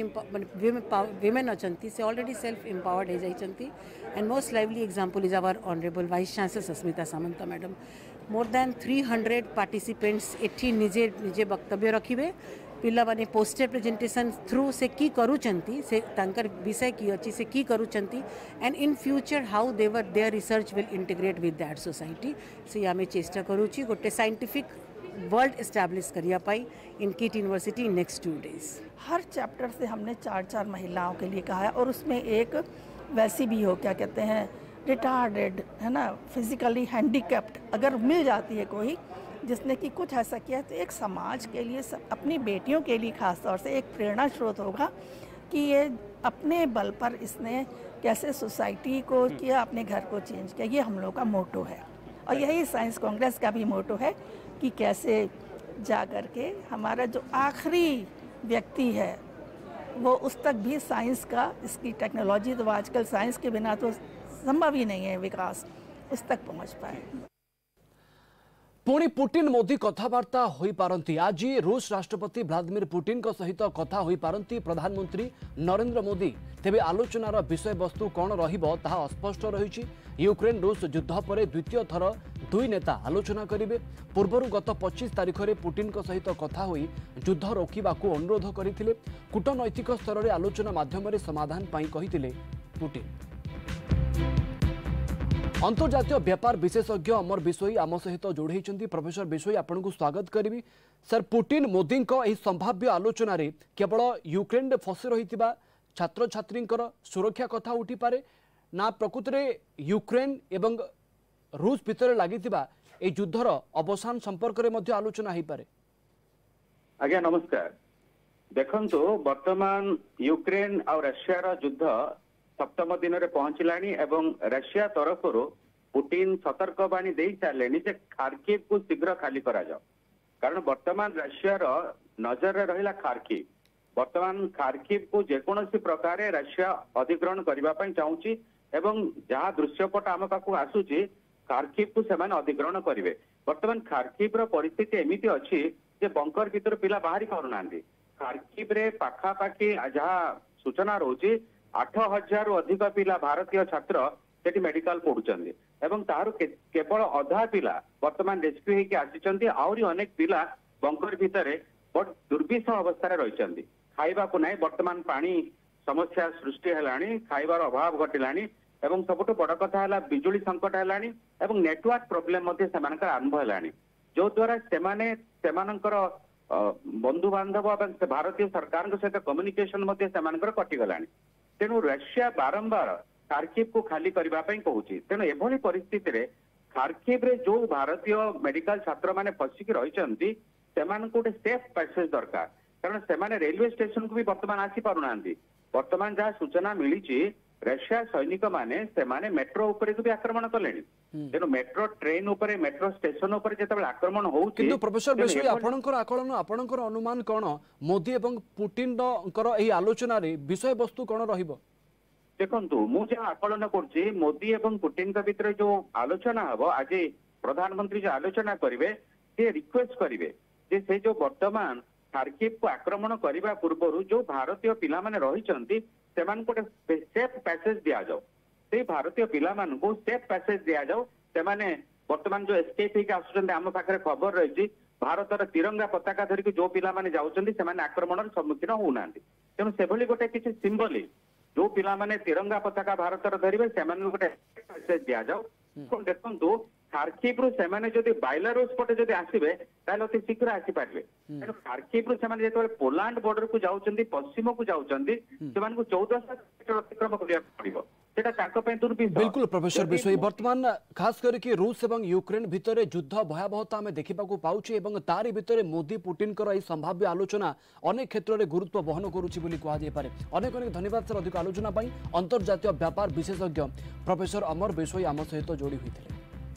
विमेन अच्छी से ऑलरेडी सेल्फ एम्पावर्ड हो जाइछंती and most lively example is our honourable vice chancellor Sasmita Samanta madam more than three hundred participants एठी निजे निजे वक्तव्य रखिबे पिला माने पोस्टर प्रेजेंटेशन थ्रू से की करूचंती से तांकर विषय की अच्छी से की करूचंती and in future how their their research will integrate with that society से आम चेष्टा करूची गोटे साइंटिफिक वर्ल्ड एस्टैब्लिश करिया पाई in KIIT university in next two days. हर चैप्टर से हमने चार चार महिलाओं के लिए कहा है और उसमें एक वैसी भी हो क्या कहते हैं रिटार्डेड है ना फिजिकली हैंडीकैप्ड अगर मिल जाती है कोई जिसने कि कुछ ऐसा किया तो एक समाज के लिए सब अपनी बेटियों के लिए खास तौर से एक प्रेरणा स्रोत होगा कि ये अपने बल पर इसने कैसे सोसाइटी को किया अपने घर को चेंज किया। ये हम लोग का मोटो है और यही साइंस कांग्रेस का भी मोटो है कि कैसे जा कर के हमारा जो आखिरी व्यक्ति है वो उस तक भी साइंस का, इसकी टेक्नोलॉजी तो आजकल साइंस के बिना तो संभव ही नहीं है विकास, उस तक पहुंच पाए। पुणी पुटिन मोदी कथबार्ता होई पारंती। आज रूस राष्ट्रपति व्लादिमीर पुटिन को सहित कथा होई पारंती प्रधानमंत्री नरेंद्र मोदी। तेबे आलोचनार विषय वस्तु कौन रहिबो ताहा अस्पष्ट रहिछि। यूक्रेन रूस युद्ध पर द्वितीय थर दुई नेता आलोचना करिवे। पूर्वरु गत पच्चीस तारिख में पुटिन को सहित कथा होई युद्ध रोकिबाकू अनुरोध करथिले। कूटनैतिक स्तर में आलोचना माध्यम समाधान पाई कहिथिले पुटिन। अंतर्जातीय व्यापार विशेषज्ञ अमर बिशोई आम सहित जोड़ी प्रोफेसर बिशोई आपन को स्वागत करी। सर, पुटिन मोदी संभाव्य आलोचन केवल यूक्रेन में फसी रही छात्र छात्री सुरक्षा कथा उठी पारे ना प्रकृत में यूक्रेन एवं रूस भितर लगी युद्धर अवसान संपर्क में आलोचना हो पारे? आज्ञा नमस्कार। देखंतु वर्तमान यूक्रेन और रशिया युद्ध सप्तम दिन में पहुंचलानी एवं रशिया तरफ पुटिन सतर्कवाणी दे सारे जे खार्किव को शीघ्र खाली करा जाओ, कारण वर्तमान रशिया नजर रहा खार्किव। वर्तमान खार्किव को जेकोसी प्रकार रशिया अधिग्रहण करने चाहूँगी एवं जहाँ दृश्यपट आम पाक आसूची खार्किव को सेमाने अधिग्रहण करेंगे। वर्तमान खार्किव परिस्थिति एमती अच्छी जे बंकर भीतर पिला बाहरी पारना। खार्किव रे पाखापाखि जहाँ सूचना रोचे आठ हजार अधिक पिला भारतीय छात्र सेठी मेडिकल पढ़ुचंदी एवं तार केवल अधा पिला वर्तमान रेस्क्यू होगी आसी। आहरी अनेक पिला बंकर भितर बड़ दुर्विष अवस्था रही खाइबा को नहीं। वर्तमान पानी समस्या सृष्टि है, खाइबार अभाव घटिलानी एवं सबुठ बड़ कथा है बिजुली संकट है एवं नेटवर्क प्रोब्लेम आरंभ है, जो द्वारा सेमाने सेमानंकर बंधु बांधव एवं भारतीय सरकार सहित कम्युनिकेशन कटिगला। तेणु रशिया बारंबार खार्किव को खाली करने कहूँ। तेणु एभली परिस्थिति रे खार्किव रे जो भारतीय मेडिकल छात्र माने फसिकी रही गोटे सेफ पैसेज दरकार, कारण से रेलवे स्टेशन को भी वर्तमान आसी पारुना। वर्तमान जहाँ सूचना मिली रशिया सैनिक माने सेमाने मेट्रो उपरे भी आक्रमण कले। तेणु मेट्रो ट्रेन उपरे मेट्रो स्टेशन उपरे जेतेबेले आक्रमण होउछि। किंतु प्रोफेसर बिशोई आपनकर आकलन आपनकर अनुमान कोन मोदी एवं पुटिन कर एही आलोचना रे विषय वस्तु कोन रहिबो? देखंतु मु जे आकलन करछि मोदी एवं पुटिन के भीतर जो आलोचना हबो, आज प्रधानमंत्री जो आलोचना करिवे से रिक्वेस्ट करिवे जे से जो वर्तमान खार्किव को आक्रमण करने पूर्व जो भारतीय पिला माने रहिचंती सेमान को सेफ पैसेज दिया जाओ। से भारतीय पिला मान को सेफ पैसेज दिया जाओ। सेमाने वर्तमान जो एस्केप होके आसुचंती आम पाखरे खबर रही भारतर तिरंगा पताका धरिक जो पिला माने जाउचंती सेमाने आक्रमण सम्मुखीन होउनांती। तेणु सेभली गोटे किछि सिंबलिक जो पिला माने तिरंगा पताका भारतर धरिबे सेमाने गोटे पैसेज दिया जाओ। देखंतु खार्किव रु सेमाने जदि बाइलारुस पटे जदि आसीबे ताले अति शीघ्र आसी पारबे। तेणु खार्किव रु सेमाने जेतबेले पोलैंड बॉर्डर को जाउचंती पश्चिम को जाउचंती सेमान को चौदह सौ किलोमीटर अतिक्रम करिया पड़िबो। सेटा ताको पे दुर्विष। बिल्कुल प्रोफेसर बिशोई, वर्तमान खास करके रूस एवं यूक्रेन भितर युद्ध भयावहता आम देखा पाउछे एवं तारी भितर मोदी पुटिन कर एही संभाव्य आलोचना अनेक क्षेत्र में गुरुत्व बहन करुछि बोली कहा जाय पारे। अनेक अनेक धन्यवाद सर अधिक आलोचना पाई। अंतर्जातीय व्यापार विशेषज्ञ प्रोफेसर अमर बिशोई आम सहित जोड़ी होइथिले।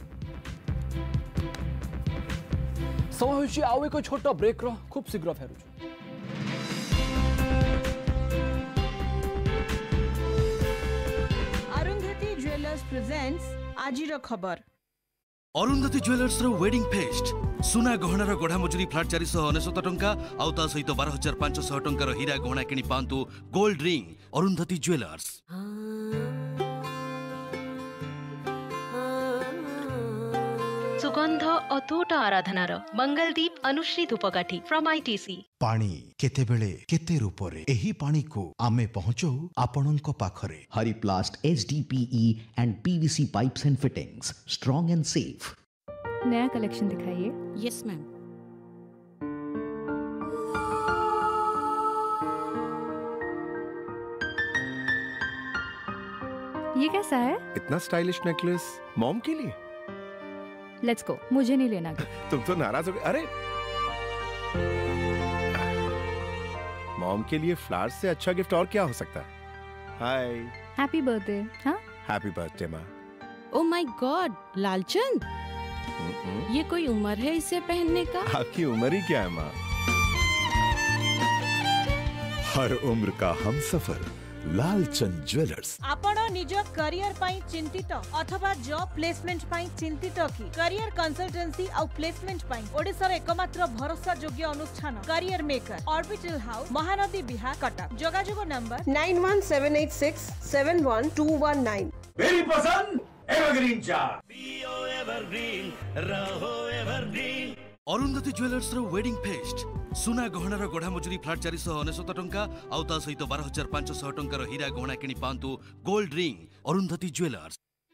समय होइछि आउ एक छोट ब्रेक रो, खूब शीघ्र फेरुछु। अरुंधति ज्वेलर्स प्रेजेंट्स आजिर खबर। अरुंधति ज्वेलर्स रो वेडिंग फेस्ट सुना गहनार गढ़ा मजुरी फ्लाट चार सौ अनेशत टंका आउ ता सहित बारह हजार पांच सौ टंकार हीरा गहना किणी पांतु गोल्ड रिंग अरुंधति ज्वेलर्स। सुगंध अतूट आराधनार मंगलदीप अनुश्री धूपकाठी फ्रॉम आईटीसी। पानी केतेबेले केते रूपरे एही पानी को आमे पहुंचो आपनंको पाखरे। Hariplast HDPE and PVC pipes and fittings, strong and safe. नया कलेक्शन दिखाइए। Yes ma'am. ये कैसा है? इतना स्टाइलिश नेकलेस मॉम के लिए। Let's go. मुझे नहीं लेना। तुम तो नाराज हो गए। अरे मॉम के लिए फ्लावर्स से अच्छा गिफ्ट और क्या हो सकता है? Hi, happy birthday. हाँ, हैप्पी बर्थडे माँ। ओ माय गॉड, लालचंद ये कोई उम्र है इसे पहनने का? आपकी उम्र ही क्या है माँ? हर उम्र का हम सफर लालचंद ज्वेलर्स। आपण निज करियर पाई चिंतित अथवा जॉब प्लेसमेंट पाई चिंतित की करियर कंसल्टेंसी और प्लेसमेंट पाई ओडिशार एकमात्र भरोसा योग्य अनुष्ठान career maker orbital house Mahanadi Vihar Cuttack. जोगाजोग number nine one seven eight six seven one two one nine. मेरी पसंद एवरग्रीन चा। अरुंधति ज्वेलर्स रो वेडिंग फेस्ट सुना गहनार गढ़ा मजूरी फ्लाट चार सौ अनेशत टंका आउ ता सहित बारह हजार पांच सौ टंकार हीरा गहना किणी पांतु gold ring Arundhati Jewellers.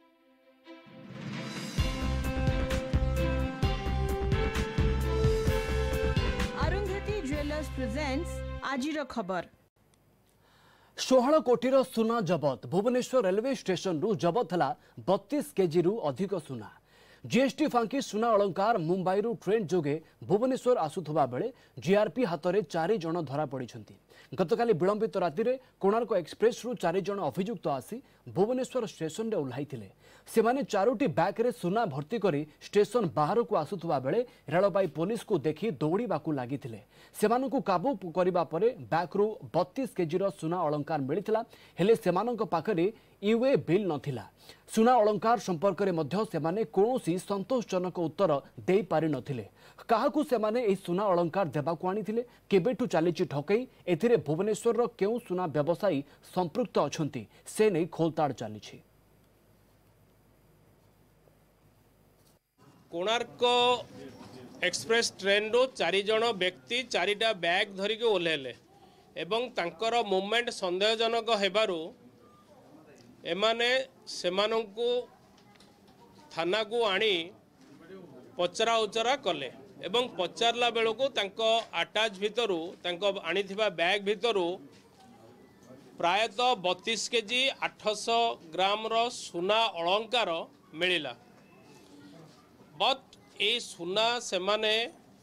Arundhati jewellers presents आजिर खबर। षोहल कोटीर सुना जबत। भुवनेश्वर रेलवे स्टेशन रु जबत हला बत्तीस केजी रु अधिक सुना। जीएसटी फांकी सुना अलंकार मुंबई रु ट्रेन जोगे भुवनेश्वर आसुथबा बेले जीआरपी हाथ में चारि जण धरा पड़िछंती। गतकाली विलंबित राति रे कोणार्क एक्सप्रेस रु चारि जण अभियुक्त आसी भुवनेश्वर स्टेशन रे ओह्लाइथिले। सेमाने चारोटी बैग रे सुना भर्ती करी स्टेशन बाहर को आसुथबा बेले रेलबाई पुलिस को देखि दौड़ाकू लागिथिले। सेमानकु काबू करिबा परे बैग रु बत्तीस केजी रो सुना अलंकार मिलिथिला। हेले सेमानक पाखरे यूए बिल नथिला। सुना अलंकार संपर्क में मध्य सेमाने कौनसी संतोषजनक उत्तर दे पारि नथिले। काहाकू सेमाने एही सुना अलंकार देबाकू आनिथिले, केबेठू चलीची ठकई, एथिरे भुवनेश्वर रो केउ सुना व्यवसायी संपृक्त अछंती से नै खोलताड़ चलीछि। कोणार्क एक्सप्रेस ट्रेन रो चारि जण व्यक्ति चारिटा बैग धरिक ओल्हेले एवं तांकर मूवमेंट संदेहजनक हेबारु एमाने सेमानंकु थाना को आनी पचरा उचरा कले एवं पचारला बेलू तांको अटैच भितरु तांको आनीथिबा बैग भितरु प्रायतः बत्तीस केजी आठश ग्राम रो सुना अलंकार मिलिला। बट ए सुना सेमाने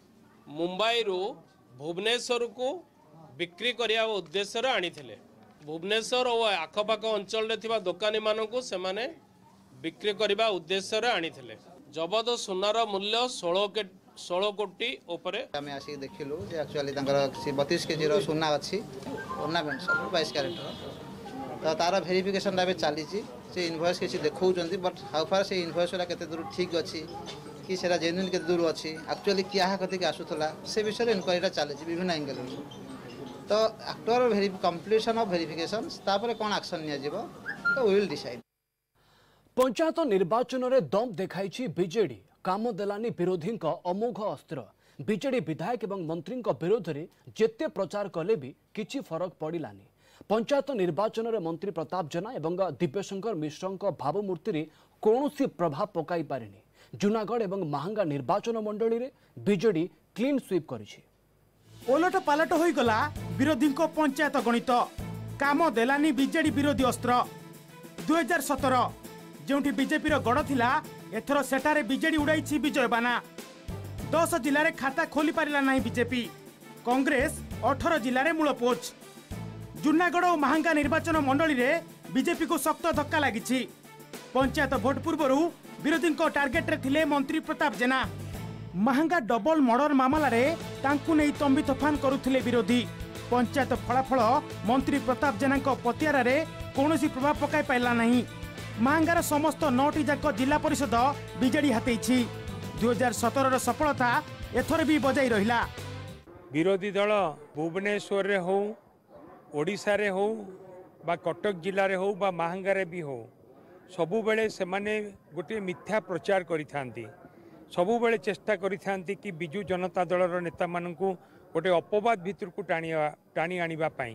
मुंबई रु भुवनेश्वर को बिक्री करिया उद्देश्य आनीथिले। भुवनेश्वर और आखपाख अंचल दोकानी मानक सेमाने बिक्री करने उद्देश्य आनीथिले। जबत सुनार मूल्य सोलह के सोलह कोटी उपरे आम आसिक देखिलु जे एक्चुअली बत्तीस केजी रो सुना अच्छी ऑर्नामेंट सब बाईस क्यारेट तो तार भेरिफिकेशन एवं चली से इनवॉइस किसी देखौछंती बट हाउ फार से इनवॉइस केते दूर ठीक अच्छी कि सेरा जेन्युइन केते दूर अच्छी एक्चुअली क्या कति आसुला से विषय इनक्वारीटा चली विभिन्न एंगल तो आफ्टर कंप्लीशन ऑफ वेरिफिकेशन तापर कोन एक्शन निया जिवो तो वी विल डिसाइड। पंचायत निर्वाचन रे दम देखाइछि बीजेडी। काम देलानी विरोधी अमोघ अस्त्र। बीजेडी विधायक एवं मंत्री विरोध में जेते प्रचार कले भी किछि फरक पड़िलानी। पंचायत निर्वाचन रे मंत्री प्रताप जेना एवं दिव्यशंकर मिश्र भावमूर्ति रे कौनसी प्रभाव पकाई पारेनी। जूनागढ़ एवं महांगा निर्वाचन मंडली रे बीजेडी क्लीन स्वीप करिछि। ओलट पालट हो गला विरोधी पंचायत गणित। काम देलानी बीजेडी विरोधी अस्त्र। दुई हजार सतर जो बीजेपी गड़ थिला एथर सेठारे बीजेडी उड़ाई विजय बाना। दस जिले में खाता खोली पारिला नहीं बीजेपी। कांग्रेस अठारह जिले में मूलपोच। जूनागढ़ और महांगा निर्वाचन मंडली रे बीजेपी को शक्त धक्का लगी। पंचायत भोट पूर्व विरोधी टार्गेट रे थिले मंत्री प्रताप जेना। महांगा डबल मर्डर मामला रे तांकु नहीं तंबी तोफान करुथिले विरोधी। पंचायत फलाफल मंत्री प्रताप जेना पतियारा रे कौनसी प्रभाव पकाई पाइला नहीं। महांगार समस्त नौटी जाक जिला परिषद बीजेडी हाथेछि। दुई हजार सतर सफलता एथर भी बजाई रहिला। विरोधी दल भुवनेश्वर रे हो ओडिशा रे हो बा कटक जिले रे हो बा महांगा रे भी हो सबु बेले से माने गोटे मिथ्या प्रचार करिथांती। सबु बेले चेष्टा करिथांती कि बिजु जनता दलर नेता मानकु गोटे अपवाद भितर को टाणी टाणी आनिबा पाई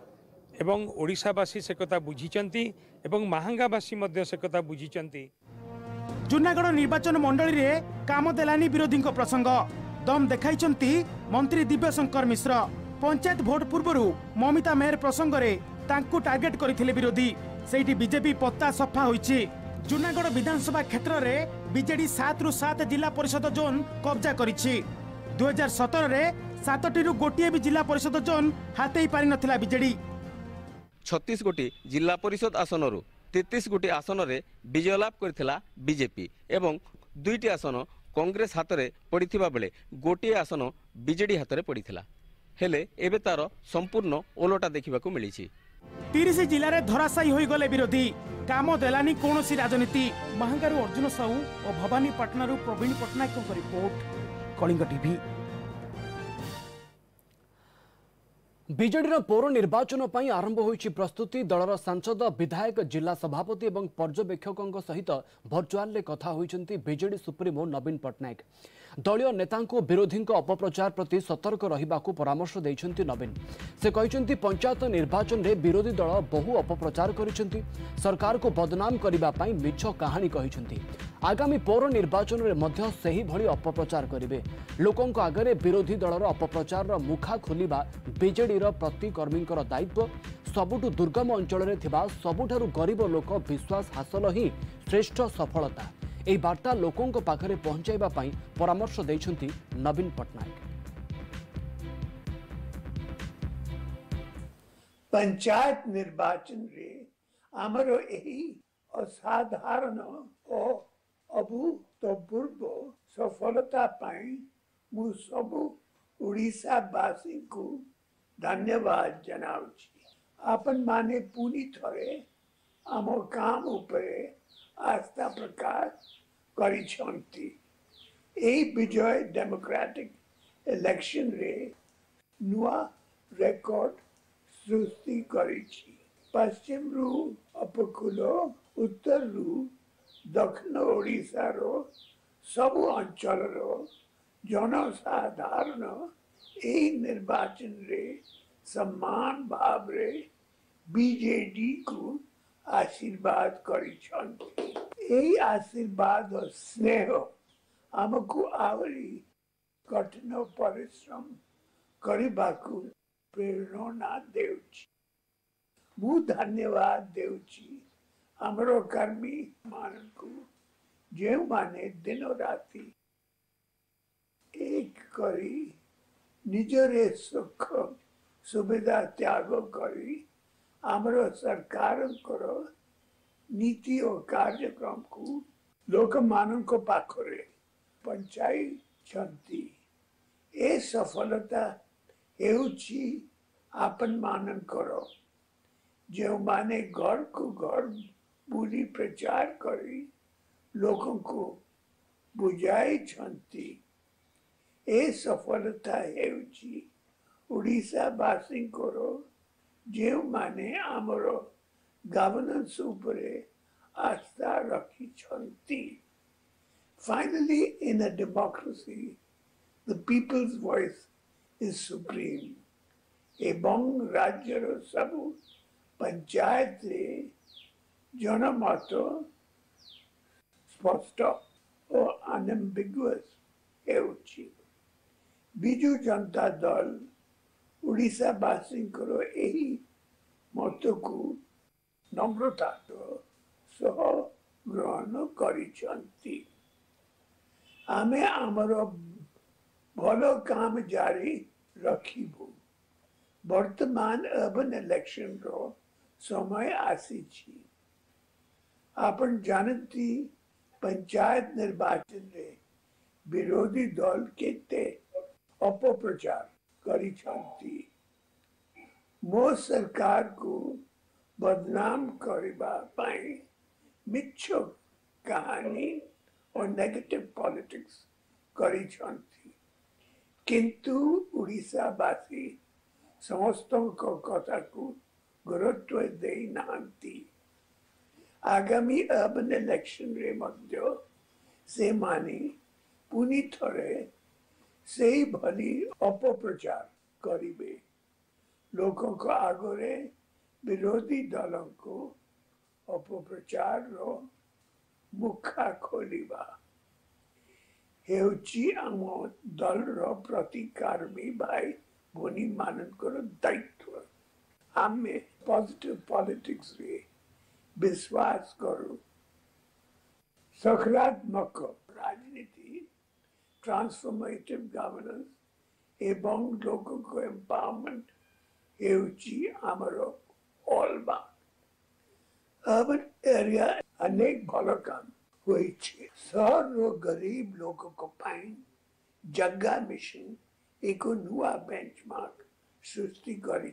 एवं ओडिशावासी से कथा बुझीचंती एवं महांगावासी मध्य से कथा बुझीचंती। जूनागढ़ निर्वाचन मंडली रे काम देलानी विरोधी प्रसंग। दम देखाइचंती मंत्री दिव्यशंकर मिश्र। पंचायत भोट पूर्व ममिता मेयर प्रसंग रे तांकु टार्गेट करथिले विरोधी। सेठी बीजेपी पत्ता सफा होईछि। जूनागढ़ विधानसभा क्षेत्र में बीजेडी सात रु सात जिला परिषद जोन कब्जा करिछि। दुई हजार सतर रे सातटी रु गोटे भी जिला परिषद जोन हाथेई पारि नथिला बीजेडी। छत्तीस गोटी जिला परिषद आसन रु तैंतीस गोटी आसन रे विजय लाभ करथिला बीजेपी एवं दुईटी आसन कांग्रेस हाथ में पड़ता बेले गोटे आसन बीजेडी हाथ में पड़ता हेले एबे तार संपूर्ण ओलटा देखा मिली। तीस जिले में धराशायी हो गले विरोधी काम देलानी कौन सी राजनीति। महांगारू अर्जुन साहू और भवानी पटनारू Pravin Pattnaik report Kalinga TV. BJD पौर निर्वाचन पर आरंभ होइछि प्रस्तुति। दलर सांसद विधायक जिला सभापति और पर्यवेक्षकों सहित भर्चुआल कथा होइछन्ति बीजेडी सुप्रीमो नवीन पट्टनायक। दलीय नेता विरोधी अपप्रचार प्रति सतर्क रहिबाकू परामर्श दैछन्ति नवीन। से कहिछन्ति पंचायत निर्वाचन रे विरोधी दल बहु अपप्रचार करिछन्ति, सरकार को बदनाम करिबा पई मिछ कहानी कहिछन्ति। आगामी पौर निर्वाचन रे मध्य सही भली अपप्रचार करिवे। लोकंक आगरे विरोधी दलर अपप्रचार रो मुखा खोलिबा बीजेडी रो प्रतिकर्मी दायित्व। सबुठु दुर्गम अंचल रे थिबा सबुठारु गरीब लोक विश्वास हासिल ही श्रेष्ठ सफलता। एही वार्ता लोकंक पाखरे पहुंचाइबा पई परामर्श दैछन्ति नवीन पट्टनायक। पंचायत निर्वाचन रे आमर एही असाधारण और अभूतपूर्व सफलता पाई मु सबु ओडिशावासी को धन्यवाद जनाउछि। आपन माने पुनी थरे आम काम उपरे आस्था प्रकाश करिछन्ति। एही विजय डेमोक्रेटिक इलेक्शन रे नुआ रेकॉर्ड सृष्टि करिछि। पश्चिम रु उपकूल उत्तर रु दक्षिण ओडिशा रो सबु अंचल रो जनसाधारण एही निर्वाचन रे सम्मान भाव रे बीजेडी को आशीर्वाद करिछन्ति। एही आशीर्वाद और स्नेह हमको आवरी कठिन परिश्रम करिबाकू प्रेरणा देउछि। मु धन्यवाद देउछि हमरो कर्मी मानकू जेउ माने दिन राति एक करी निजरे सुख सुविधा त्याग करी हमरो सरकार करो नीति और कार्यक्रम को लोक मानक पाखरे पंचाई छंती। ए सफलता हेउछि आपन मानन करो जो माने घर को घर बुरी प्रचार करी लोगों को बुझाई छंती। ए सफलता हेउछि ओडिशावासी करो जो माने आमरो गवर्नेंस उपरे आस्था रखी छंती। Finally, in a democracy, the people's voice is supreme. एवं राज्यर सबु पंचायत रे जनमत स्पष्ट और अनएम्बिगुअस हेउछि। बिजु जनता दल ओडिशावासी को एही मत को नम्रता सह ग्रहण करिछन्ति। आमे आमर भलो काम जारी रखिबु। वर्तमान अर्बन इलेक्शन रो समय आसीछि। आपण जानती पंचायत निर्वाचन रे विरोधी दल केते अपप्रचार करिछन्ति। मो सरकार को बदनाम करिबा पाई मिछ कहानी और नेगेटिव पॉलिटिक्स करिछन्ति। किंतु ओडिशावासी समस्त कथा को गुरुत्व दे नांती। आगामी अर्बन इलेक्शन रे मध्य से मानी पुनी थरे से भली अपप्रचार करिबे। लोगों को आगरे विरोधी दलों को अपप्रचार रो मुखा खोलिबा हेउछि आम दल रो प्रतिकार्मी भाई भोनी मानकर दायित्व। आमे पॉजिटिव पॉलिटिक्स रे विश्वास करू। सकारात्मक राजनीति, ट्रांसफॉर्मेटिव गवर्नेंस एवं लोगों को एम्पावरमेंट हेउछि आमरो ऑलबा। अर्बन एरिया अनेक भलो काम हुई शहर रो गरीब लोग को पाई जगह मिशन एक नुआ बेंचमार्क सृष्टि करी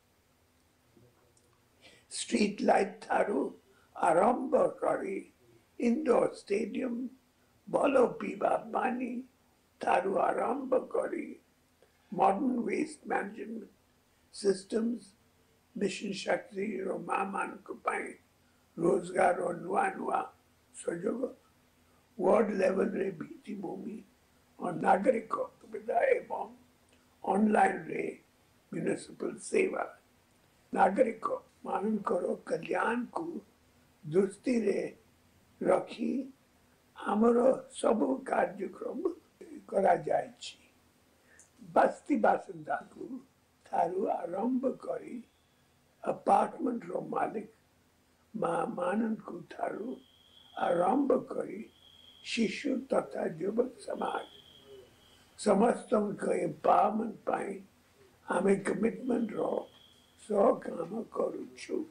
स्ट्रीट लाइट थारू आरंभ करी इंडोर स्टेडियम भलो पीवा पानी थारू आरंभ करी modern waste management systems mission Shakti रो मामान को पाई रोजगार और नुआ नुआ सुजोग वार्ड लेवल रे भित्तिभूमि और नागरिक सुविधा एवं ऑनलाइन रे म्युनिसिपल सेवा नागरिक मानकर कल्याण को दृष्टि रे रखी आमर सब कार्यक्रम करा जाय छी बस्ती बासिंदा को थारू आरंभ करी अपार्टमेंट रो मालिक माँ मानन को थारू आरंभ करी शिशु तथा युवक समाज समस्त एम्पावरमेंट पाई आमे कमिटमेंट रो सो काम करूछु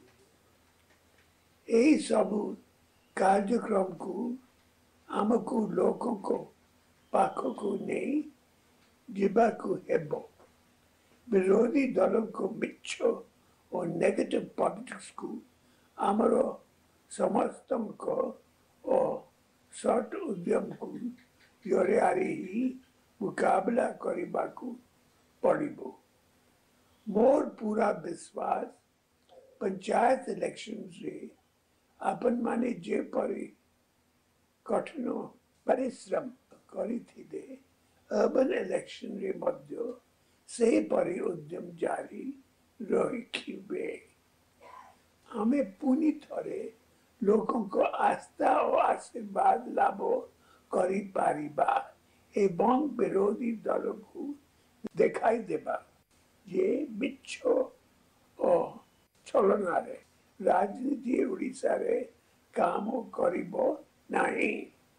एही सब कार्यक्रम को आमको लोगों को पाखो को नहीं जीवा को हेबो विरोधी दलों को मिच्छो और नेगेटिव पॉलिटिक्स को आमरो समस्तम को और शॉर्ट उद्यम को योरेआरी ही मुकाबला करिबा को पड़िबो मोर पूरा विश्वास पंचायत इलेक्शंस रे अपन माने जे परि कठिन परिश्रम करिथिले अर्बन इलेक्शन रे मध्य से परि उद्यम जारी रहिबे हमें पुनी थरे लोगों को आस्था और आशीर्वाद लाभ करी पारिबा एवं विरोधी दलों को दिखाई देबा ये मिच्छो और चलना रे राजनीति ओडिशा रे काम करिबो नाही।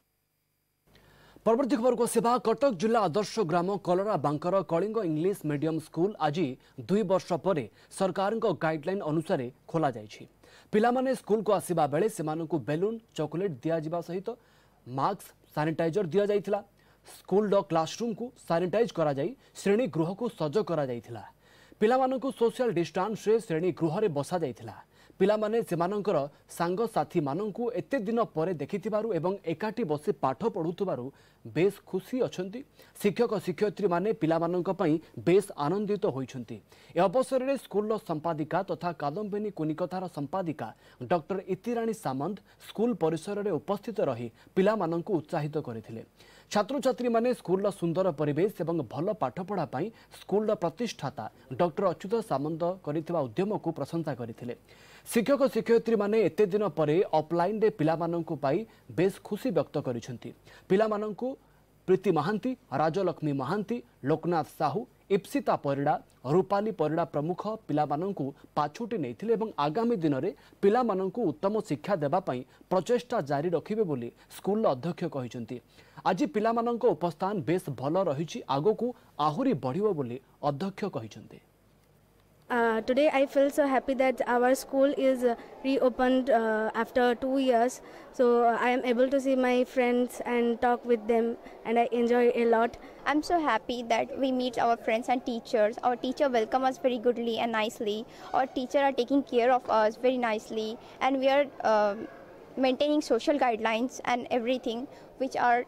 परवर्ती खबर को सेवा कटक जिला आदर्श ग्राम कलरा बांकर कलिंग इंग्लिश मीडियम स्कूल आज दुई वर्ष पर सरकार गाइडलाइन अनुसार खोल जाइछि। पिला माने स्कूल को आसिबा बेले सेमानकु बेलून चॉकलेट दिया जिबा सहित मास्क सैनिटाइजर दिया जाइथिला। स्कूल ड क्लासरूम को सैनिटाइज करा जाई श्रेणी गृह को सज करा जाइथिला। पिला मानकु सोशल डिस्टेंस रे श्रेणी गृह रे बसा जाइथिला। पिला माने सेमानकर सांग साथी मानकु एते दिन परे देखिथिबारु एवं एकाठी बसी पाठ पढुथबारु बेस खुशी अछंती। शिक्षक शिक्षयित्री माने पिला मानक पई बेस आनंदित होइछंती। ए अवसर रे स्कूल संपादिका तथा कादम्बिनी कुनिकथार संपादिका डॉक्टर इतिराणी सामंत स्कूल परिसर रे उपस्थित रही पिला मानकु उत्साहित करथिले। छात्र छात्री माने स्कूल सुंदर परिवेश एवं भल पाठपढ़ा पाई स्कूल प्रतिष्ठाता डॉक्टर अच्युत सामंत करिथिबा उद्यम को प्रशंसा करथिले। शिक्षक शिक्षयित्री माने एते दिन परे ऑफलाइन रे पिला माननकु पाई बेस खुशी व्यक्त करिसेंती। पिला माननकु प्रीति महांती राजलक्ष्मी महांती लोकनाथ साहू इप्सिता परिड़ा रूपाली परिड़ा प्रमुख पिला माननकु पाछुटी नैथिले एवं आगामी दिन में पिला माननकु उत्तम शिक्षा देबा पई प्रचेष्टा जारी रखिबे बोली स्कूल अध्यक्ष कहिसेंती। आज पिला माननक उपस्थान बेस भल रहिछि आगोकु आहुरी बढ़िबो बोली अध्यक्ष कहिसेंती। Uh, today I feel so happy that our school is uh, reopened uh, after two years. So uh, I am able to see my friends and talk with them, and I enjoy a lot. I'm so happy that we meet our friends and teachers. Our teacher welcome us very goodly and nicely. Our teacher are taking care of us very nicely, and we are uh, maintaining social guidelines and everything which are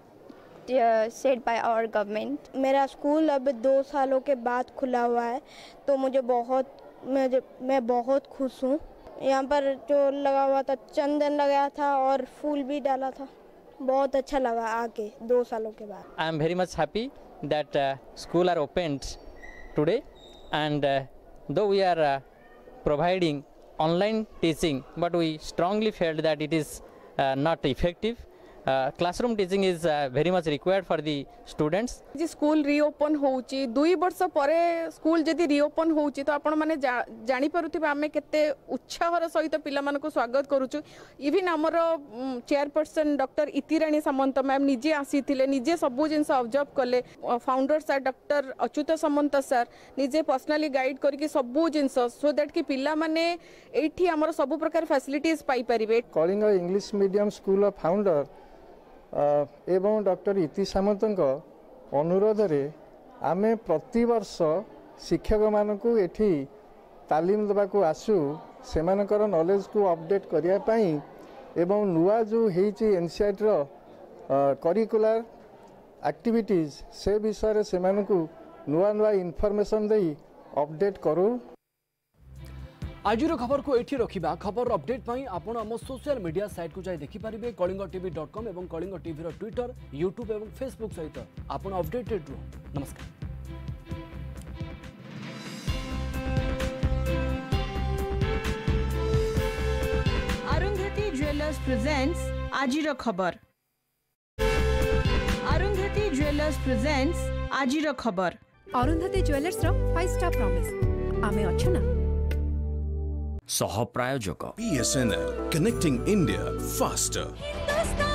said by our government. मेरा school अब दो सालों के बाद खुला हुआ है, तो मुझे बहुत मैं मैं बहुत खुश हूँ। यहाँ पर जो लगा हुआ था चंदन लगाया था और फूल भी डाला था, बहुत अच्छा लगा आके दो सालों के बाद। I am very much happy that school are opened today and though we are providing online teaching but we strongly felt that it is not effective. Uh, classroom teaching is uh, very much required for the students. जी school reopen होउची दुई वर्ष परे school जदि reopen होउची तो आपण माने जानि परुथिबा आमे केते उत्साहर सहित पिला मानको स्वागत करूछु। इवन हमर chairperson doctor Itirani Samanta ma'am निजे आसीथिले, निजे सबु जिंस ऑब्जर्व कले। Founder sir doctor Achyuta Samanta sir निजे पर्सनली गाइड करके सबु जिंस सो दैट कि पिला माने एठी हमर सबु प्रकार फैसिलिटीज पाई परिबे। Kalinga English medium school founder एवं डॉक्टर इति सामंतଙ୍କ अनुरोधरे आमे प्रतिवर्ष शिक्षक मानकु एठी तालीम देबाकू आसु सेमानकर नॉलेज को अपडेट करिया पई एवं नुआ जो हेची एनसीईआरटी रो करिकुलर एक्टिविटीज से विषय से नुआ नुआ इनफॉरमेशन दे अपडेट करू। आज खबर को एठी रखिबा खबर अपडेट पाई आपण हम सोशल मीडिया साइट को जाई देखि परिबे कलिंग टीवी डॉट कॉम एवं कलिंग टीवी रो ट्विटर यूट्यूब एवं फेसबुक सहित आपण अपडेटेड रहो। नमस्कार। अरुंधति ज्वेलर्स प्रेजेंट्स आजिर खबर। अरुंधति ज्वेलर्स प्रेजेंट्स आजिर खबर। अरुंधति ज्वेलर्स रो फाइव स्टार प्रॉमिस आमे अछना सह प्रायोजक B S N L, connecting India faster.